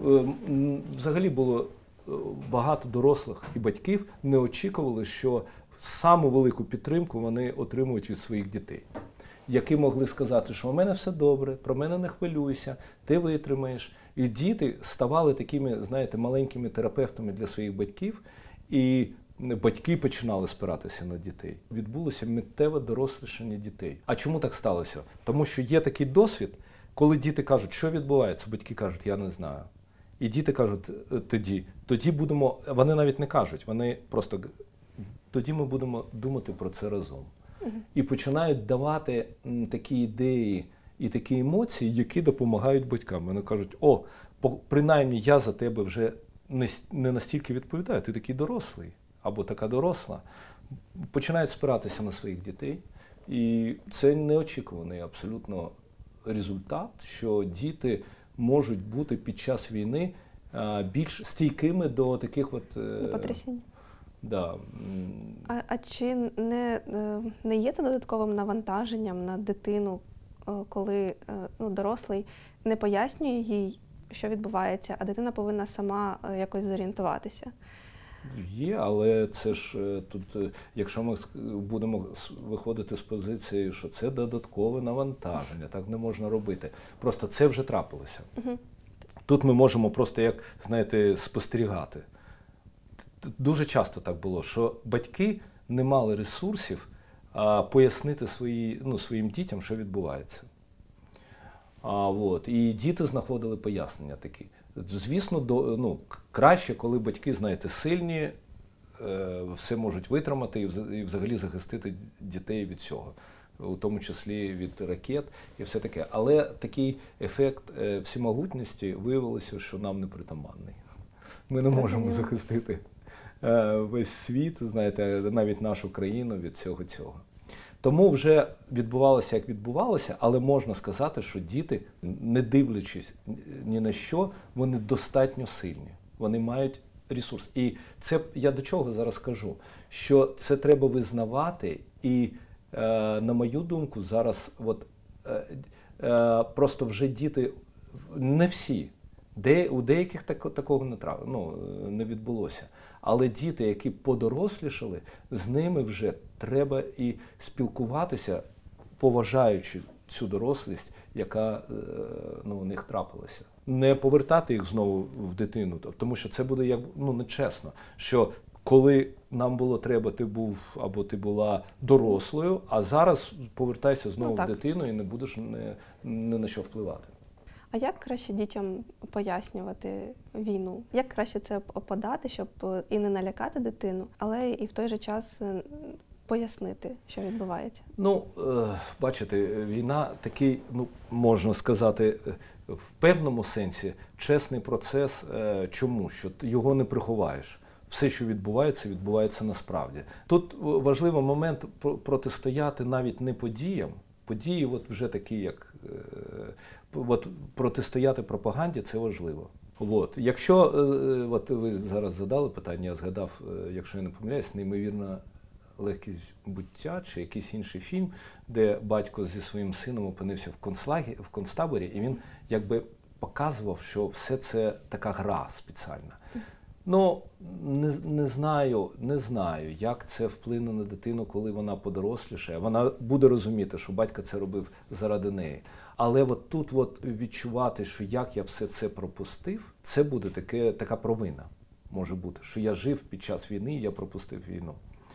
Взагалі було багато дорослих і батьків не очікували, що саму велику підтримку вони отримують від своїх дітей. Які могли сказати, що у мене все добре, про мене не хвилюйся, ти витримаєш. І діти ставали такими, знаєте, маленькими терапевтами для своїх батьків. І батьки починали спиратися на дітей. Відбулося миттєве дорослішання дітей. А чому так сталося? Тому що є такий досвід, коли діти кажуть, що відбувається, батьки кажуть, я не знаю. І діти кажуть, тоді, тоді будемо, вони навіть не кажуть, вони просто, тоді ми будемо думати про це разом. Угу. І починають давати такі ідеї і такі емоції, які допомагають батькам. Вони кажуть, о, принаймні я за тебе вже не, не настільки відповідаю, ти такий дорослий. Або така доросла, починають спиратися на своїх дітей. І це неочікуваний абсолютно результат, що діти можуть бути під час війни більш стійкими до таких от... До потрясінь. Да. А, а чи не, не є це додатковим навантаженням на дитину, коли, ну, дорослий не пояснює їй, що відбувається, а дитина повинна сама якось зорієнтуватися? Є, але це ж тут, якщо ми будемо виходити з позиції, що це додаткове навантаження, так не можна робити. Просто це вже трапилося. Uh-huh. Тут ми можемо просто, як, знаєте, спостерігати. Дуже часто так було, що батьки не мали ресурсів а, пояснити свої, ну, своїм дітям, що відбувається. А, от, і діти знаходили пояснення такі. Звісно, до, ну, краще, коли батьки, знаєте, сильні, е, все можуть витримати і, і взагалі захистити дітей від цього, у тому числі від ракет і все таке. Але такий ефект е, всемогутності виявилося, що нам не притаманний. Ми не можемо захистити е, весь світ, знаєте, навіть нашу країну від цього цього. Тому вже відбувалося, як відбувалося, але можна сказати, що діти, не дивлячись ні на що, вони достатньо сильні. Вони мають ресурс. І це я до чого зараз кажу, що це треба визнавати. І, е, на мою думку, зараз от, е, е, просто вже діти, не всі, де, у деяких так, такого не, трав, ну, не відбулося. Але діти, які подорослішали, з ними вже треба і спілкуватися, поважаючи цю дорослість, яка, ну, у них трапилася. Не повертати їх знову в дитину, тому що це буде як, ну, нечесно, що коли нам було треба, ти був або ти була дорослою, а зараз повертайся знову Ну, в так. дитину і не будеш не, не на що впливати. А як краще дітям пояснювати війну? Як краще це подати, щоб і не налякати дитину, але і в той же час е, пояснити, що відбувається? Ну, е, бачите, війна такий, ну, можна сказати, е, в певному сенсі чесний процес. Е, чому? Що ти його не приховаєш. Все, що відбувається, відбувається насправді. Тут важливий момент про- протистояти навіть не подіям. Події от вже такі, як е, от протистояти пропаганді, це важливо. От. Якщо, е, от ви зараз задали питання, я згадав, е, якщо я не помиляюсь, неймовірна легкість буття чи якийсь інший фільм, де батько зі своїм сином опинився в концлагері, в концтаборі, і він якби показував, що все це така гра спеціальна. Ну, не, не знаю, не знаю, як це вплине на дитину, коли вона подорослішає. Вона буде розуміти, що батько це робив заради неї. Але от тут от відчувати, що як я все це пропустив, це буде таке, така провина, може бути, що я жив під час війни, і я пропустив війну.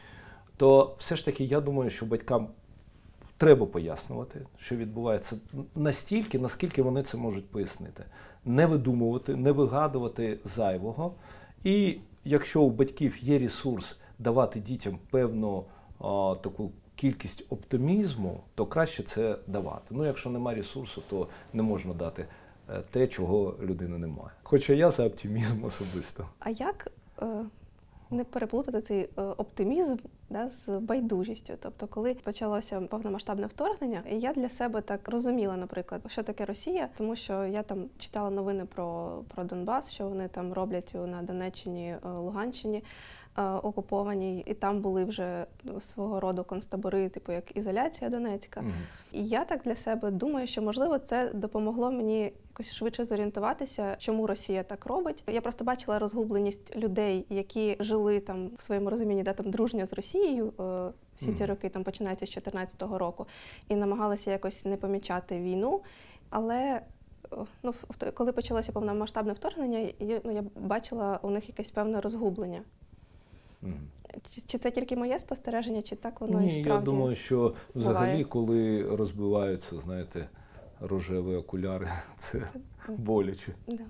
То все ж таки, я думаю, що батькам треба пояснювати, що відбувається настільки, наскільки вони це можуть пояснити. Не видумувати, не вигадувати зайвого. І якщо у батьків є ресурс давати дітям певну а, таку кількість оптимізму, то краще це давати. Ну, якщо немає ресурсу, то не можна дати е, те, чого людина не має. Хоча я за оптимізм особисто. А як е, не переплутати цей е, оптимізм, да, з байдужістю? Тобто, коли почалося повномасштабне вторгнення, і я для себе так розуміла, наприклад, що таке Росія, тому що я там читала новини про, про Донбас, що вони там роблять на Донеччині, е, Луганщині, е, окупованій, і там були вже свого роду концтабори, типу як ізоляція Донецька. Мгм. І я так для себе думаю, що, можливо, це допомогло мені якось швидше зорієнтуватися, чому Росія так робить. Я просто бачила розгубленість людей, які жили там в своєму розумінні, да, там дружньо з Росією е, всі ці Мгм. роки, там починається з чотирнадцятого року, і намагалися якось не помічати війну. Але о, ну, в той- коли почалося повномасштабне вторгнення, я, ну, я бачила у них якесь певне розгублення. Мгм. Чи, чи це тільки моє спостереження, чи так воно і Ні, справді? я думаю, що взагалі, буває? коли розбиваються, знаєте, рожеві окуляри, це боляче. Да.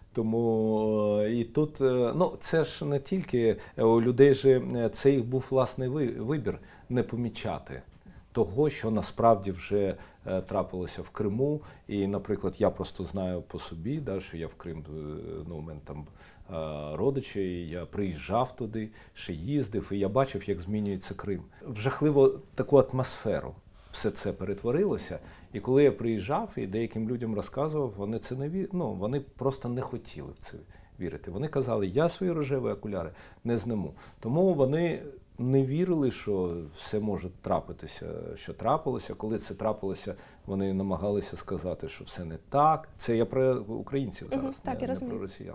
Тому е, і тут, е, ну, це ж не тільки, е, у людей же е, це їх був власний ви- вибір не помічати того, що насправді вже е, трапилося в Криму. І, наприклад, я просто знаю по собі, да, що я в Крим, е, ну, у мене там е, родичі, і я приїжджав туди, ще їздив, і я бачив, як змінюється Крим. В жахливу таку атмосферу все це перетворилося. І коли я приїжджав і деяким людям розказував, вони це не ві... ну, вони просто не хотіли в це вірити. Вони казали, я свої рожеві окуляри не зніму. Тому вони не вірили, що все може трапитися, що трапилося. Коли це трапилося, вони намагалися сказати, що все не так. Це я про українців Мгм, зараз, так, не, я не розумію. про росіян.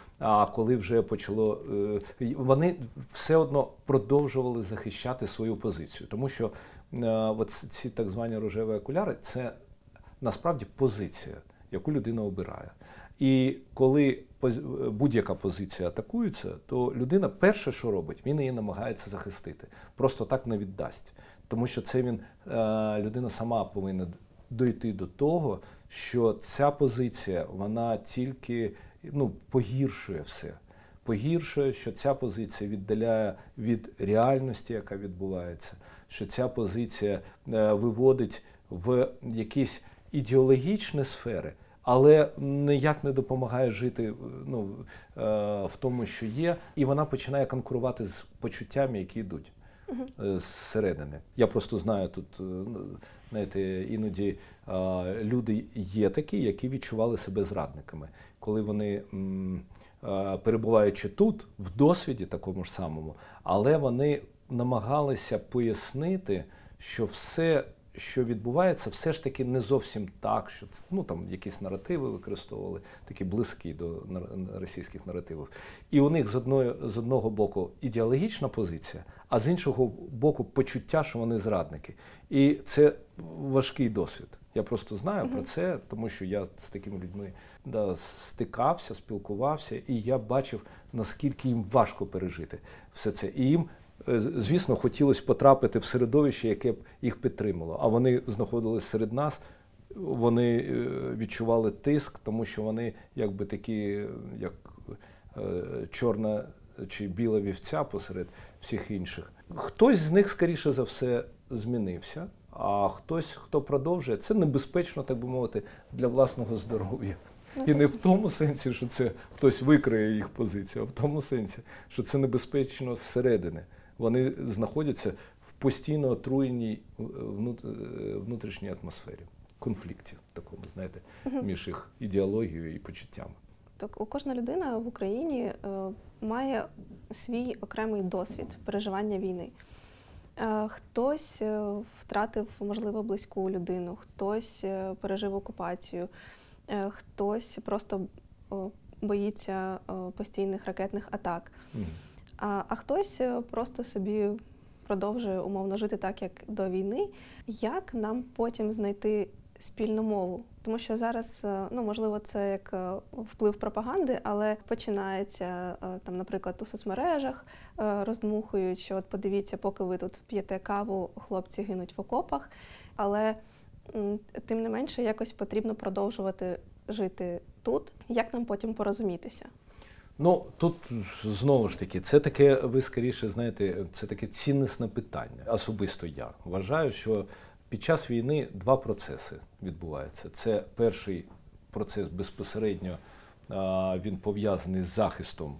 А коли вже почало, е, вони все одно продовжували захищати свою позицію, тому що е, от ці так звані рожеві окуляри – це насправді позиція, яку людина обирає. І коли поз- будь-яка позиція атакується, то людина перше, що робить, він її намагається захистити. Просто так не віддасть. Тому що це він, е, людина сама повинна дойти до того, що ця позиція, вона тільки, ну, погіршує все. Погіршує, що ця позиція віддаляє від реальності, яка відбувається, що ця позиція е, виводить в якісь ідеологічні сфери, але ніяк не допомагає жити, е, ну, е, в тому, що є, і вона починає конкурувати з почуттями, які йдуть е, зсередини. Я просто знаю тут, е, знаєте, іноді е, люди є такі, які відчували себе зрадниками, коли вони, м, е, перебуваючи тут, в досвіді такому ж самому, але вони намагалися пояснити, що все, що відбувається, все ж таки не зовсім так, що це, ну, там якісь наративи використовували, такі близькі до нар- російських наративів. І у них з одної, з одного боку ідеологічна позиція, а з іншого боку почуття, що вони зрадники. І це важкий досвід. Я просто знаю про це, тому що я з такими людьми да, стикався, спілкувався, і я бачив, наскільки їм важко пережити все це. І їм, звісно, хотілося потрапити в середовище, яке б їх підтримало. А вони знаходились серед нас, вони відчували тиск, тому що вони якби такі, як чорна чи біла вівця посеред всіх інших. Хтось з них, скоріше за все, змінився, а хтось, хто продовжує, це небезпечно, так би мовити, для власного здоров'я. І не в тому сенсі, що це хтось викриє їх позицію, а в тому сенсі, що це небезпечно зсередини. Вони знаходяться в постійно отруєній внутрішній атмосфері, конфлікті такому, знаєте, між їх ідеологією і почуттями. Так, у кожна людина в Україні е, має свій окремий досвід переживання війни. Е, хтось е, втратив, можливо, близьку людину, хтось е, пережив окупацію, е, хтось просто е, боїться е, постійних ракетних атак, mm. а, а хтось е, просто собі продовжує умовно жити так, як до війни. Як нам потім знайти спільну мову? Тому що зараз, ну, можливо, це як вплив пропаганди, але починається, там, наприклад, у соцмережах роздмухують, що от подивіться, поки ви тут п'єте каву, хлопці гинуть в окопах, але тим не менше якось потрібно продовжувати жити тут. Як нам потім порозумітися? Ну, тут, знову ж таки, це таке, ви скоріше знаєте, це таке ціннісне питання. Особисто я вважаю, що під час війни два процеси відбуваються. Це перший процес безпосередньо, він пов'язаний з захистом,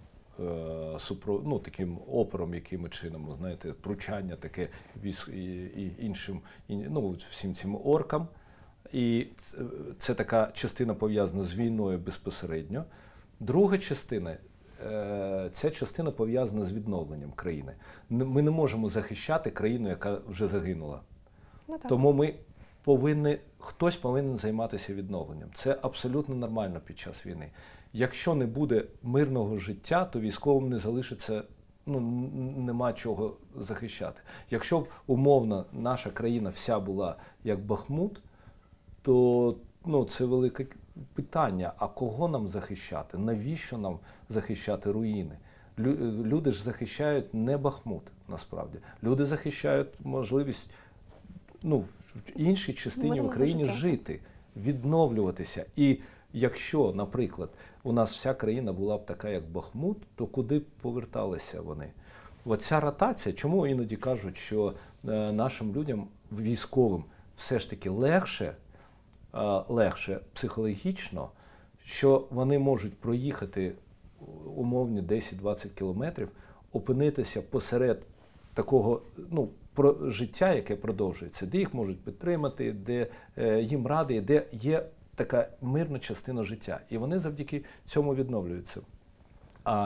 ну, таким опором, яким чином, знаєте, пручання таке і іншим, ну, всім цим оркам. І це така частина пов'язана з війною безпосередньо. Друга частина, ця частина пов'язана з відновленням країни. Ми не можемо захищати країну, яка вже загинула. Ну, тому ми повинні, хтось повинен займатися відновленням. Це абсолютно нормально під час війни. Якщо не буде мирного життя, то військовим не залишиться, ну, нема чого захищати. Якщо б умовно наша країна вся була як Бахмут, то, ну, це велике питання. А кого нам захищати? Навіщо нам захищати руїни? Люди ж захищають не Бахмут, насправді. Люди захищають можливість, ну, в іншій частині України жити, відновлюватися. І якщо, наприклад, у нас вся країна була б така, як Бахмут, то куди б поверталися вони? Оця ротація, чому іноді кажуть, що е, нашим людям, військовим, все ж таки легше, е, легше психологічно, що вони можуть проїхати умовні десять-двадцять кілометрів, опинитися посеред такого, ну, про життя, яке продовжується, де їх можуть підтримати, де е, їм раді, де є така мирна частина життя. І вони завдяки цьому відновлюються. А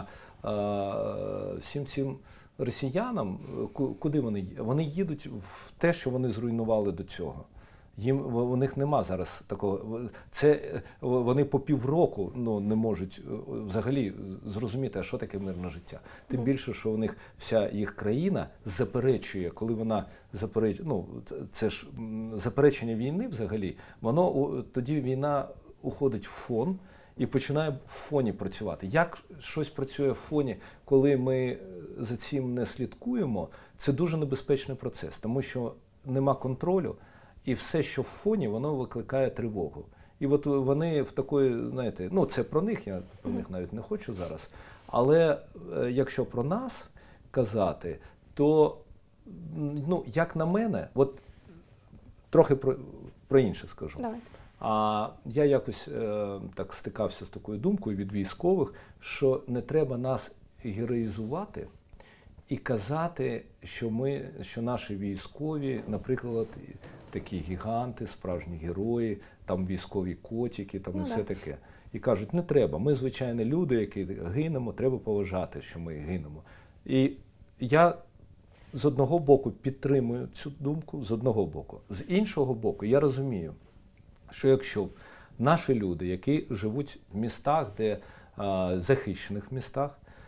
е, всім цим росіянам, куди вони їдуть? Вони їдуть в те, що вони зруйнували до цього. Їм, у них нема зараз такого. Це вони по півроку, ну, не можуть взагалі зрозуміти, а що таке мирне життя. Тим більше, що у них вся їх країна заперечує, коли вона заперечує, ну, це ж заперечення війни взагалі, воно тоді війна уходить в фон і починає в фоні працювати. Як щось працює в фоні, коли ми за цим не слідкуємо, це дуже небезпечний процес, тому що нема контролю. І все, що в фоні, воно викликає тривогу. І от вони в такої, знаєте, ну, це про них, я про них навіть не хочу зараз. Але е, якщо про нас казати, то, ну, як на мене, от трохи про, про інше скажу. Давай. А я якось е, так стикався з такою думкою від військових, що не треба нас героїзувати і казати, що ми, що наші військові, наприклад, такі гіганти, справжні герої, там військові котики, там, ну, і все таке. І кажуть, не треба, ми звичайні люди, які гинемо, треба поважати, що ми гинемо. І я з одного боку підтримую цю думку, з одного боку. З іншого боку, я розумію, що якщо наші люди, які живуть в містах, де а, захищених містах,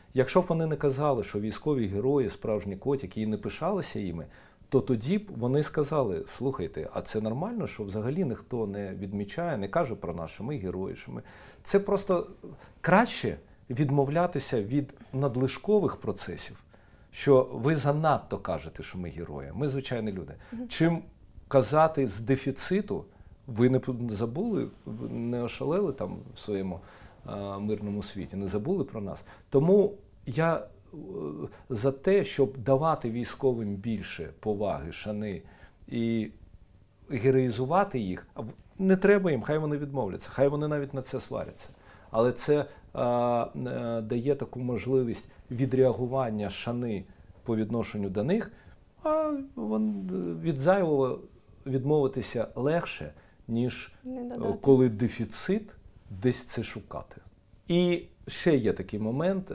Якщо б вони не казали, що військові герої, справжні котики, і не пишалися їми, то тоді б вони сказали, слухайте, а це нормально, що взагалі ніхто не відмічає, не каже про нас, що ми герої, що ми... Це просто краще відмовлятися від надлишкових процесів, що ви занадто кажете, що ми герої, ми звичайні люди. Чим казати з дефіциту, ви не забули, не ошалели там в своєму а, мирному світі, не забули про нас. Тому я за те, щоб давати військовим більше поваги, шани і героїзувати їх, не треба їм, хай вони відмовляться, хай вони навіть на це сваряться. Але це а, а, дає таку можливість відреагування шани по відношенню до них, а від зайвого відмовитися легше, ніж коли дефіцит десь це шукати. І ще є такий момент,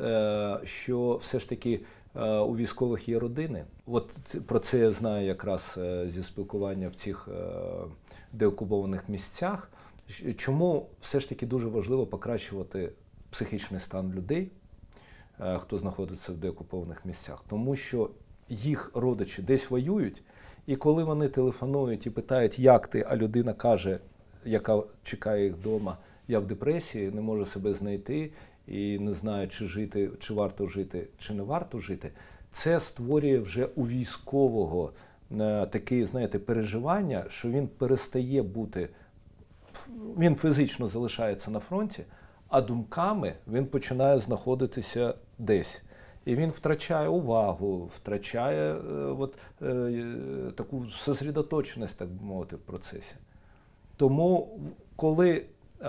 що все ж таки у військових є родини. От про це я знаю якраз зі спілкування в цих деокупованих місцях. Чому все ж таки дуже важливо покращувати психічний стан людей, хто знаходиться в деокупованих місцях? Тому що їх родичі десь воюють, і коли вони телефонують і питають, як ти, а людина каже, яка чекає їх вдома, я в депресії, не можу себе знайти і не знаю, чи жити, чи варто жити, чи не варто жити, це створює вже у військового е, таке, знаєте, переживання, що він перестає бути, він фізично залишається на фронті, а думками він починає знаходитися десь. І він втрачає увагу, втрачає е, от, е, таку сосредоточеність, так би мовити, в процесі. Тому, коли, е,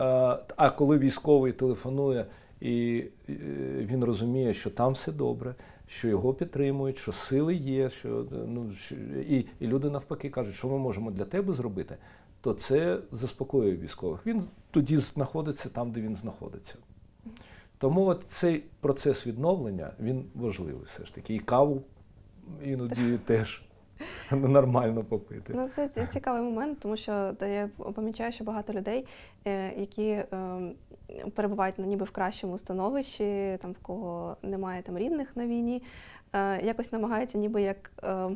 а коли військовий телефонує, і е, він розуміє, що там все добре, що його підтримують, що сили є, що, ну, що, і, і люди навпаки кажуть, що ми можемо для тебе зробити, то це заспокоює військових. Він тоді знаходиться там, де він знаходиться. Тому от цей процес відновлення, він важливий все ж таки. І каву іноді теж нормально попити. Ну, це цікавий момент, тому що я помічаю, що багато людей, які перебувають ну, ніби в кращому становищі, там, в кого немає там, рідних на війні, якось намагаються ніби як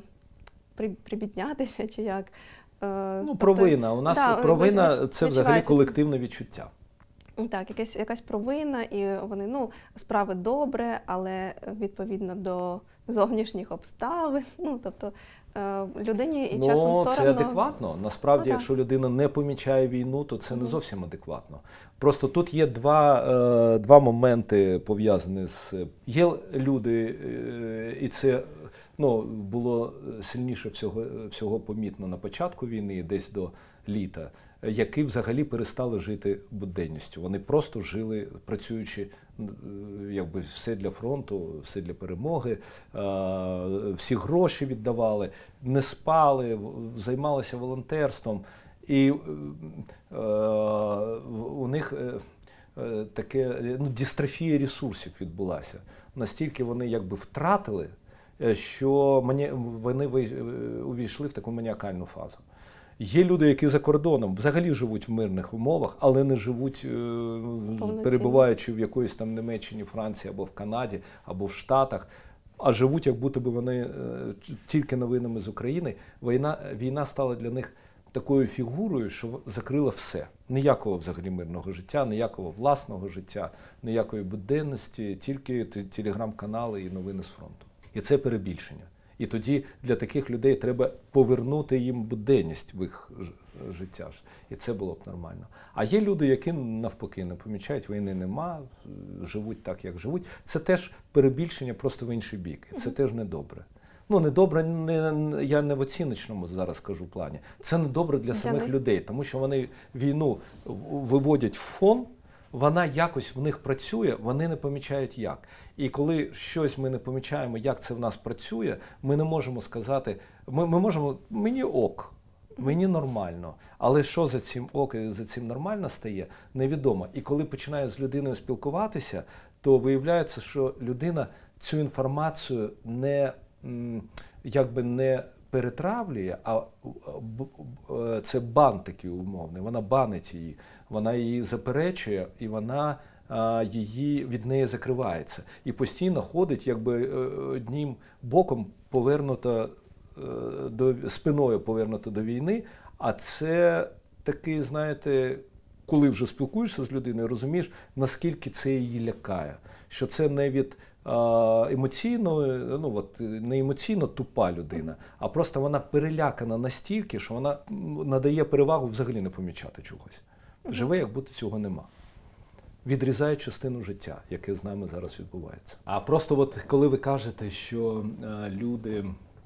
прибіднятися чи як. Ну, провина. У нас да, провина – це взагалі колективне відчуття. Так, якась, якась провина, і вони, ну, справи добре, але відповідно до зовнішніх обставин, ну, тобто людині і ну, часом соромно. Це адекватно. Насправді, ну, якщо людина не помічає війну, то це mm-hmm. не зовсім адекватно. Просто тут є два, е, два моменти пов'язані з... Є люди, е, і це ну, було сильніше всього, всього помітно на початку війни, десь до літа, які взагалі перестали жити буденністю. Вони просто жили, працюючи, якби все для фронту, все для перемоги, всі гроші віддавали, не спали, займалися волонтерством. І у них таке, ну, дистрофія ресурсів відбулася. Настільки вони якби втратили, що вони увійшли в таку маніакальну фазу. Є люди, які за кордоном взагалі живуть в мирних умовах, але не живуть, перебуваючи в якоїсь там Німеччині, Франції, або в Канаді, або в Штатах, а живуть, як будто би вони тільки новинами з України. Війна, війна стала для них такою фігурою, що закрила все. Ніякого взагалі мирного життя, ніякого власного життя, ніякої буденності, тільки телеграм-канали і новини з фронту. І це перебільшення. І тоді для таких людей треба повернути їм буденність в їх життя. І це було б нормально. А є люди, які навпаки не помічають, війни нема, живуть так, як живуть. Це теж перебільшення просто в інший бік. І це теж недобре. Ну, недобре, не, я не в оціночному зараз кажу плані. Це недобре для самих людей, тому що вони війну виводять в фон, вона якось в них працює, вони не помічають як. І коли щось ми не помічаємо, як це в нас працює, ми не можемо сказати, ми, ми можемо, мені ок, мені нормально, але що за цим ок і за цим нормально стає, невідомо. І коли починаю з людиною спілкуватися, то виявляється, що людина цю інформацію не, якби не перетравлює, а це бан такий умовний, вона банить її, вона її заперечує і вона а, її, від неї закривається. І постійно ходить якби одним боком повернуто, до, спиною повернуто до війни, а це такий, знаєте, коли вже спілкуєшся з людиною, розумієш, наскільки це її лякає. Що це не від емоційно, ну от не емоційно тупа людина, а просто вона перелякана настільки, що вона надає перевагу взагалі не помічати чогось. Живе, як будто цього нема. Відрізає частину життя, яке з нами зараз відбувається. А просто от коли ви кажете, що а, люди,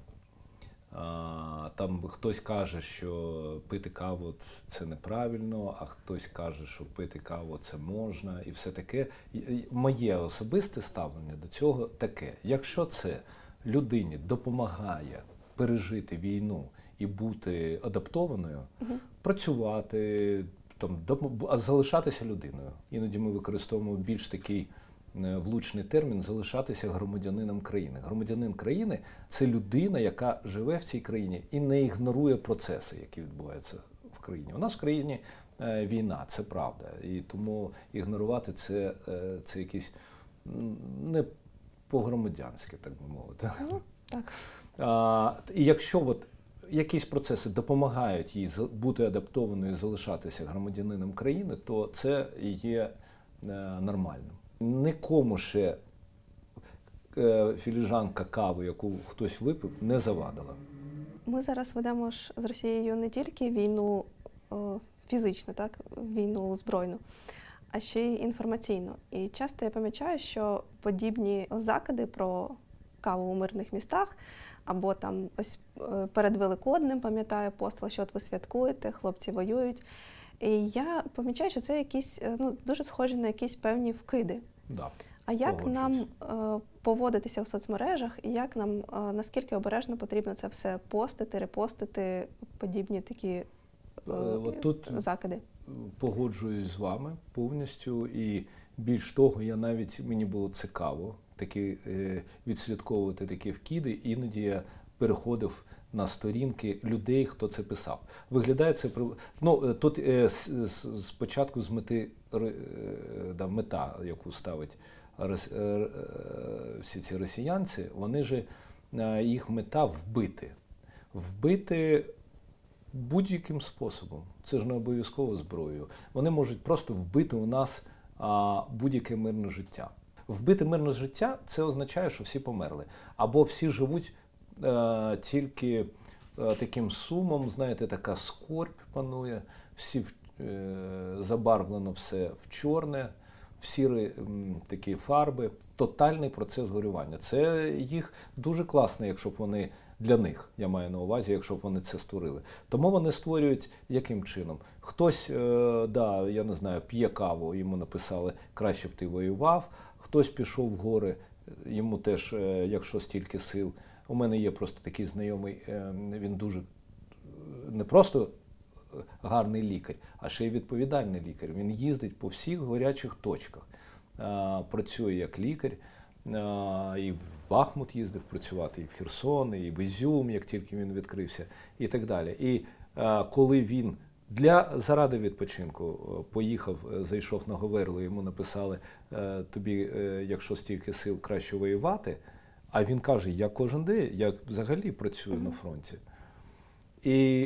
а, там хтось каже, що пити каву – це неправильно, а хтось каже, що пити каву – це можна і все таке. Моє особисте ставлення до цього таке. Якщо це людині допомагає пережити війну і бути адаптованою, угу. працювати, там, залишатися людиною. Іноді ми використовуємо більш такий влучний термін залишатися громадянином країни. Громадянин країни – це людина, яка живе в цій країні і не ігнорує процеси, які відбуваються в країні. У нас в країні війна, це правда. І тому ігнорувати це, це якісь не по-громадянськи, так би мовити. Ну, так. А, і якщо от якісь процеси допомагають їй бути адаптованою і залишатися громадянином країни, то це є нормальним. Нікому ще філіжанка кави, яку хтось випив, не завадила. Ми зараз ведемо ж з Росією не тільки війну фізичну, так, війну збройну, а ще й інформаційну. І часто я помічаю, що подібні закиди про каву у мирних містах, або там ось перед Великоднем, пам'ятаю, постила, що от ви святкуєте, хлопці воюють. І я помічаю, що це якісь, ну, дуже схожі на якісь певні вкиди. Да, а як нам е, поводитися в соцмережах, і як нам, е, наскільки обережно потрібно це все постити, репостити, подібні такі е, От тут закиди? Погоджуюсь з вами повністю, і більш того, я навіть, мені було цікаво такі, е, відслідковувати такі вкиди, іноді я переходив на сторінки людей, хто це писав. Виглядає це, ну, тут е, спочатку з мети, е, да, мета, яку ставить рос, е, всі ці росіянці, вони ж, е, їх мета вбити. Вбити будь-яким способом. Це ж не обов'язково зброєю. Вони можуть просто вбити у нас а, будь-яке мирне життя. Вбити мирне життя – це означає, що всі померли. Або всі живуть е, тільки е, таким сумом, знаєте, така скорбь панує, всі е, забарвлено все в чорне, в сірі м, такі фарби. Тотальний процес горювання. Це їх дуже класно, якщо б вони для них, я маю на увазі, якщо б вони це створили. Тому вони створюють яким чином? Хтось, е, да, я не знаю, п'є каву, йому написали, краще б ти воював. Хтось пішов в гори, йому теж, е, якщо стільки сил. У мене є просто такий знайомий, е, він дуже не просто гарний лікар, а ще й відповідальний лікар. Він їздить по всіх гарячих точках. Е, працює як лікар. І в Бахмут їздив працювати, і в Херсон, і в Ізюм, як тільки він відкрився, і так далі. І а, коли він для заради відпочинку поїхав, зайшов на Говерло, йому написали, тобі, якщо стільки сил, краще воювати, а він каже, я кожен день, я взагалі працюю на фронті. І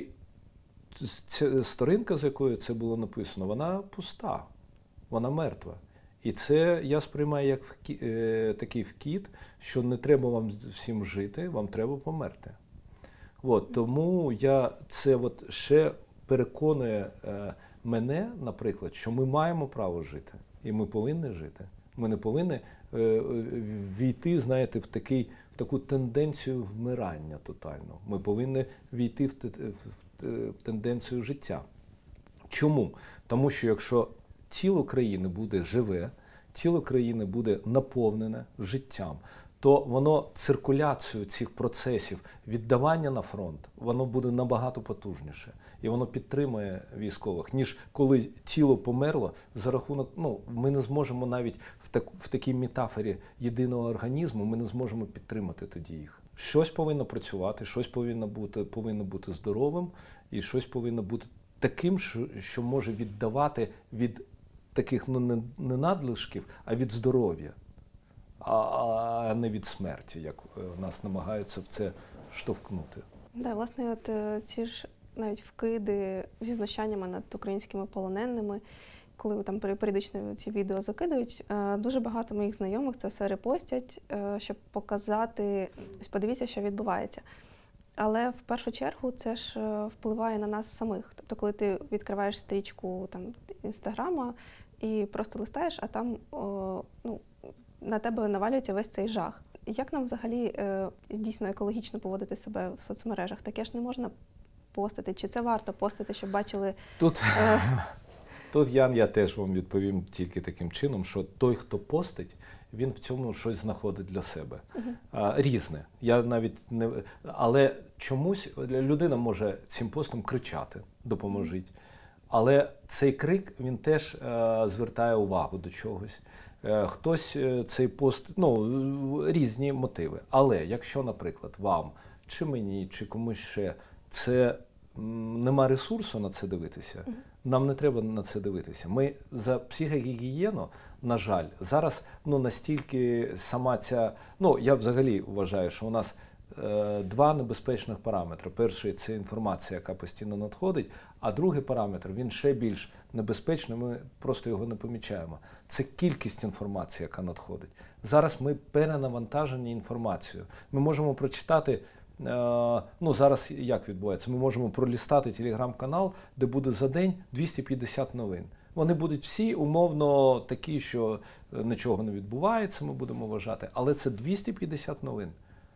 ця сторінка, з якою це було написано, вона пуста, вона мертва. І це я сприймаю як вкі, е, такий вкид, що не треба вам всім жити, вам треба померти. От, тому я, це от ще переконує е, мене, наприклад, що ми маємо право жити. І ми повинні жити. Ми не повинні е, війти, знаєте, в, такий, в таку тенденцію вмирання тотального. Ми повинні війти в, в, в тенденцію життя. Чому? Тому що якщо тіло країни буде живе, тіло країни буде наповнене життям, то воно циркуляцію цих процесів віддавання на фронт, воно буде набагато потужніше. І воно підтримує військових, ніж коли тіло померло, за рахунок, ну, ми не зможемо навіть в, так, в такій метафорі єдиного організму, ми не зможемо підтримати тоді їх. Щось повинно працювати, щось повинно бути, повинно бути здоровим, і щось повинно бути таким, що, що може віддавати від таких ну, не, не надлишків, а від здоров'я, а, а не від смерті, як нас намагаються в це штовхнути. Да, власне, от е, ці ж навіть вкиди зі знущаннями над українськими полоненими, коли там пері- періодично ці відео закидають, е, дуже багато моїх знайомих це все репостять, е, щоб показати, ось подивіться, що відбувається. Але в першу чергу це ж е, впливає на нас самих. Тобто, коли ти відкриваєш стрічку там інстаграма і просто листаєш, а там о, ну, на тебе навалюється весь цей жах. Як нам взагалі е, дійсно екологічно поводити себе в соцмережах? Таке ж не можна постити. Чи це варто постити, щоб бачили? Тут, Е, тут Ян, я теж вам відповім тільки таким чином, що той, хто постить, він в цьому щось знаходить для себе. Мгм. А, різне. Я навіть не... Але чомусь людина може цим постом кричати «допоможіть». Але цей крик, він теж е, звертає увагу до чогось. Е, хтось е, цей пост, ну, різні мотиви. Але якщо, наприклад, вам, чи мені, чи комусь ще, це м, нема ресурсу на це дивитися, нам не треба на це дивитися. Ми за психогігієну, на жаль, зараз ну, настільки сама ця... Ну, я взагалі вважаю, що у нас е, два небезпечних параметри. Перший – це інформація, яка постійно надходить, а другий параметр, він ще більш небезпечний, ми просто його не помічаємо. Це кількість інформації, яка надходить. Зараз ми перенавантажені інформацією. Ми можемо прочитати... Ну, зараз як відбувається? Ми можемо пролістати телеграм-канал, де буде за день двісті п'ятдесят новин. Вони будуть всі умовно такі, що нічого не відбувається, ми будемо вважати. Але це двісті п'ятдесят новин.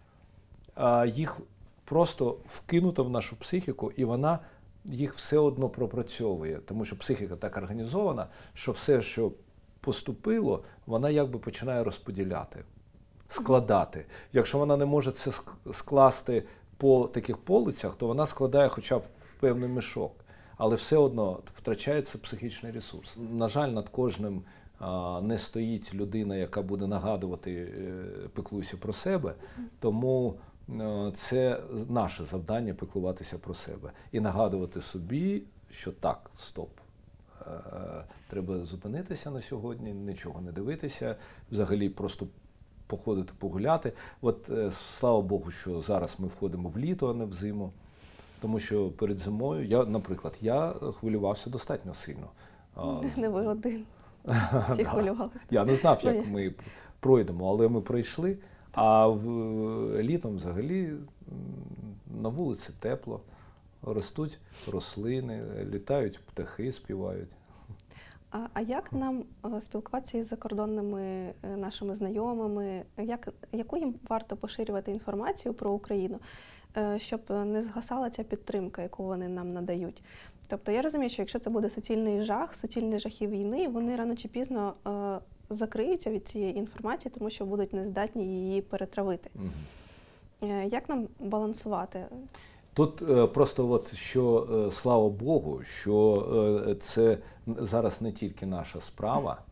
Їх просто вкинуто в нашу психіку, і вона їх все одно пропрацьовує. Тому що психіка так організована, що все, що поступило, вона якби починає розподіляти. Складати. Якщо вона не може це скласти по таких полицях, то вона складає хоча б в певний мішок. Але все одно втрачається психічний ресурс. На жаль, над кожним а, не стоїть людина, яка буде нагадувати е, «піклуйся про себе», тому е, це наше завдання – піклуватися про себе. І нагадувати собі, що так, стоп. Е, треба зупинитися на сьогодні, нічого не дивитися, взагалі просто походити, погуляти. От, е, слава Богу, що зараз ми входимо в літо, а не в зиму. Тому що перед зимою, я, наприклад, я хвилювався достатньо сильно. Не ви один. Всі хвилювалися. Я не знав, як ми пройдемо, але ми пройшли. А в, літом взагалі на вулиці тепло, ростуть рослини, літають птахи, співають. А, а як нам е, спілкуватися із закордонними е, нашими знайомими? Як, яку їм варто поширювати інформацію про Україну, е, щоб не згасала ця підтримка, яку вони нам надають? Тобто я розумію, що якщо це буде суцільний жах, суцільні жахи війни, вони рано чи пізно е, закриються від цієї інформації, тому що будуть нездатні її перетравити. Угу. Е, як нам балансувати? Тут е, просто от що, е, слава Богу, що е, це зараз не тільки наша справа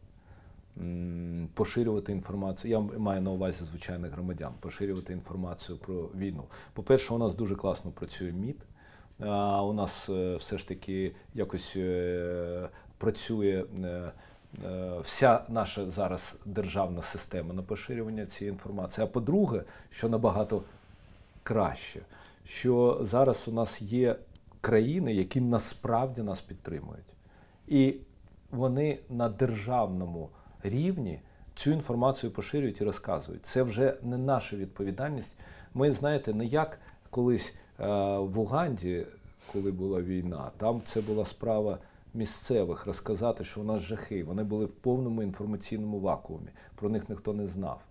м, поширювати інформацію, я маю на увазі звичайних громадян, поширювати інформацію про війну. По-перше, у нас дуже класно працює МІД, а у нас е, все ж таки якось е, працює е, е, вся наша зараз державна система на поширювання цієї інформації. А по-друге, що набагато краще, що зараз у нас є країни, які насправді нас підтримують. І вони на державному рівні цю інформацію поширюють і розказують. Це вже не наша відповідальність. Ми, знаєте, не як колись е, в Уганді, коли була війна, там це була справа місцевих розказати, що у нас жахи. Вони були в повному інформаційному вакуумі, про них ніхто не знав.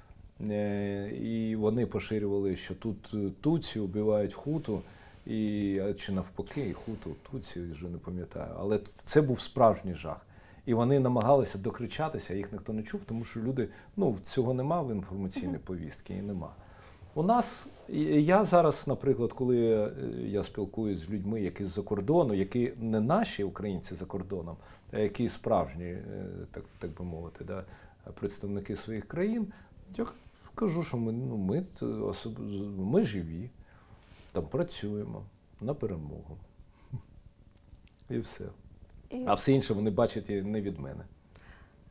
І вони поширювали, що тут туці вбивають хуту, і, чи навпаки, хуту, туці, вже не пам'ятаю. Але це був справжній жах. І вони намагалися докричатися, їх ніхто не чув, тому що люди, ну, цього нема в інформаційній повістці і нема. У нас, я зараз, наприклад, коли я спілкуюся з людьми, які з-за кордону, які не наші українці за кордоном, а які справжні, так, так би мовити, да, представники своїх країн, я кажу, що ми, ну, ми, ми живі, там працюємо на перемогу. І все. І... А все інше вони бачать і не від мене.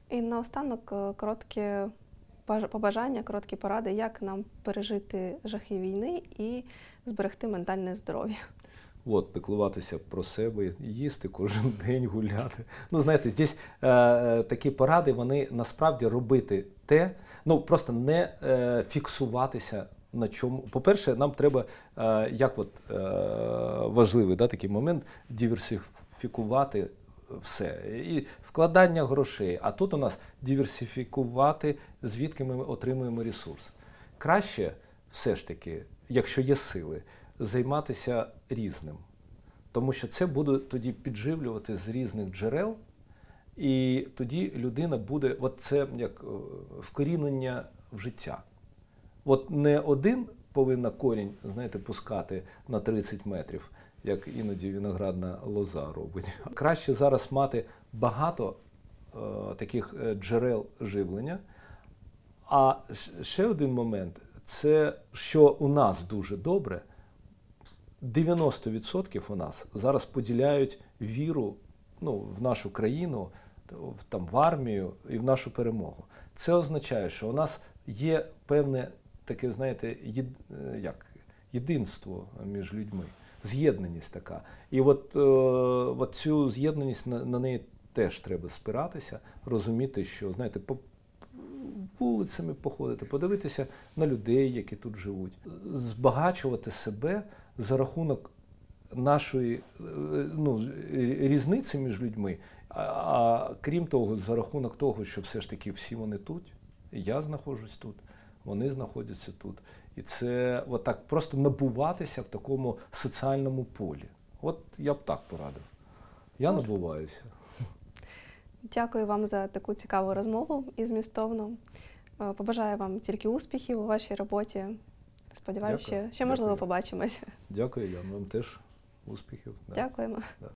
І наостанок е, коротке баж- побажання, короткі поради, як нам пережити жахи війни і зберегти ментальне здоров'я. От, піклуватися про себе, їсти кожен день, гуляти. Ну, знаєте, здесь е, е, такі поради, вони насправді робити те, ну, просто не е, фіксуватися на чому. По-перше, нам треба, е, як от е, важливий да, такий момент, диверсифікувати все. І вкладання грошей. А тут у нас диверсифікувати, звідки ми отримуємо ресурс. Краще все ж таки, якщо є сили, займатися різним. Тому що це буде тоді підживлювати з різних джерел, і тоді людина буде, от це як е, вкорінення в життя. От не один повинна корінь, знаєте, пускати на тридцять метрів, як іноді виноградна лоза робить. Краще зараз мати багато е, таких е, джерел живлення. А щ- ще один момент, це що у нас дуже добре, дев'яносто відсотків у нас зараз поділяють віру, ну, в нашу країну, в- там, в армію і в нашу перемогу. Це означає, що у нас є певне таке, знаєте, єд, е, як, єдинство між людьми, з'єднаність така. І от, е, от цю з'єднаність, на, на неї теж треба спиратися, розуміти, що, знаєте, по вулицями походити, подивитися на людей, які тут живуть, збагачувати себе за рахунок нашої е, ну, різниці між людьми, а, а крім того, за рахунок того, що все ж таки всі вони тут, я знаходжусь тут, вони знаходяться тут. І це отак просто набуватися в такому соціальному полі. От я б так порадив. Я Добре. набуваюся. Дякую вам за таку цікаву розмову і змістовну. Е, Побажаю вам тільки успіхів у вашій роботі. Сподіваюся, Дякую. ще, ще можливо Дякую. побачимось. Дякую, Ян, вам теж успіхів. Да. Дякуємо. Да.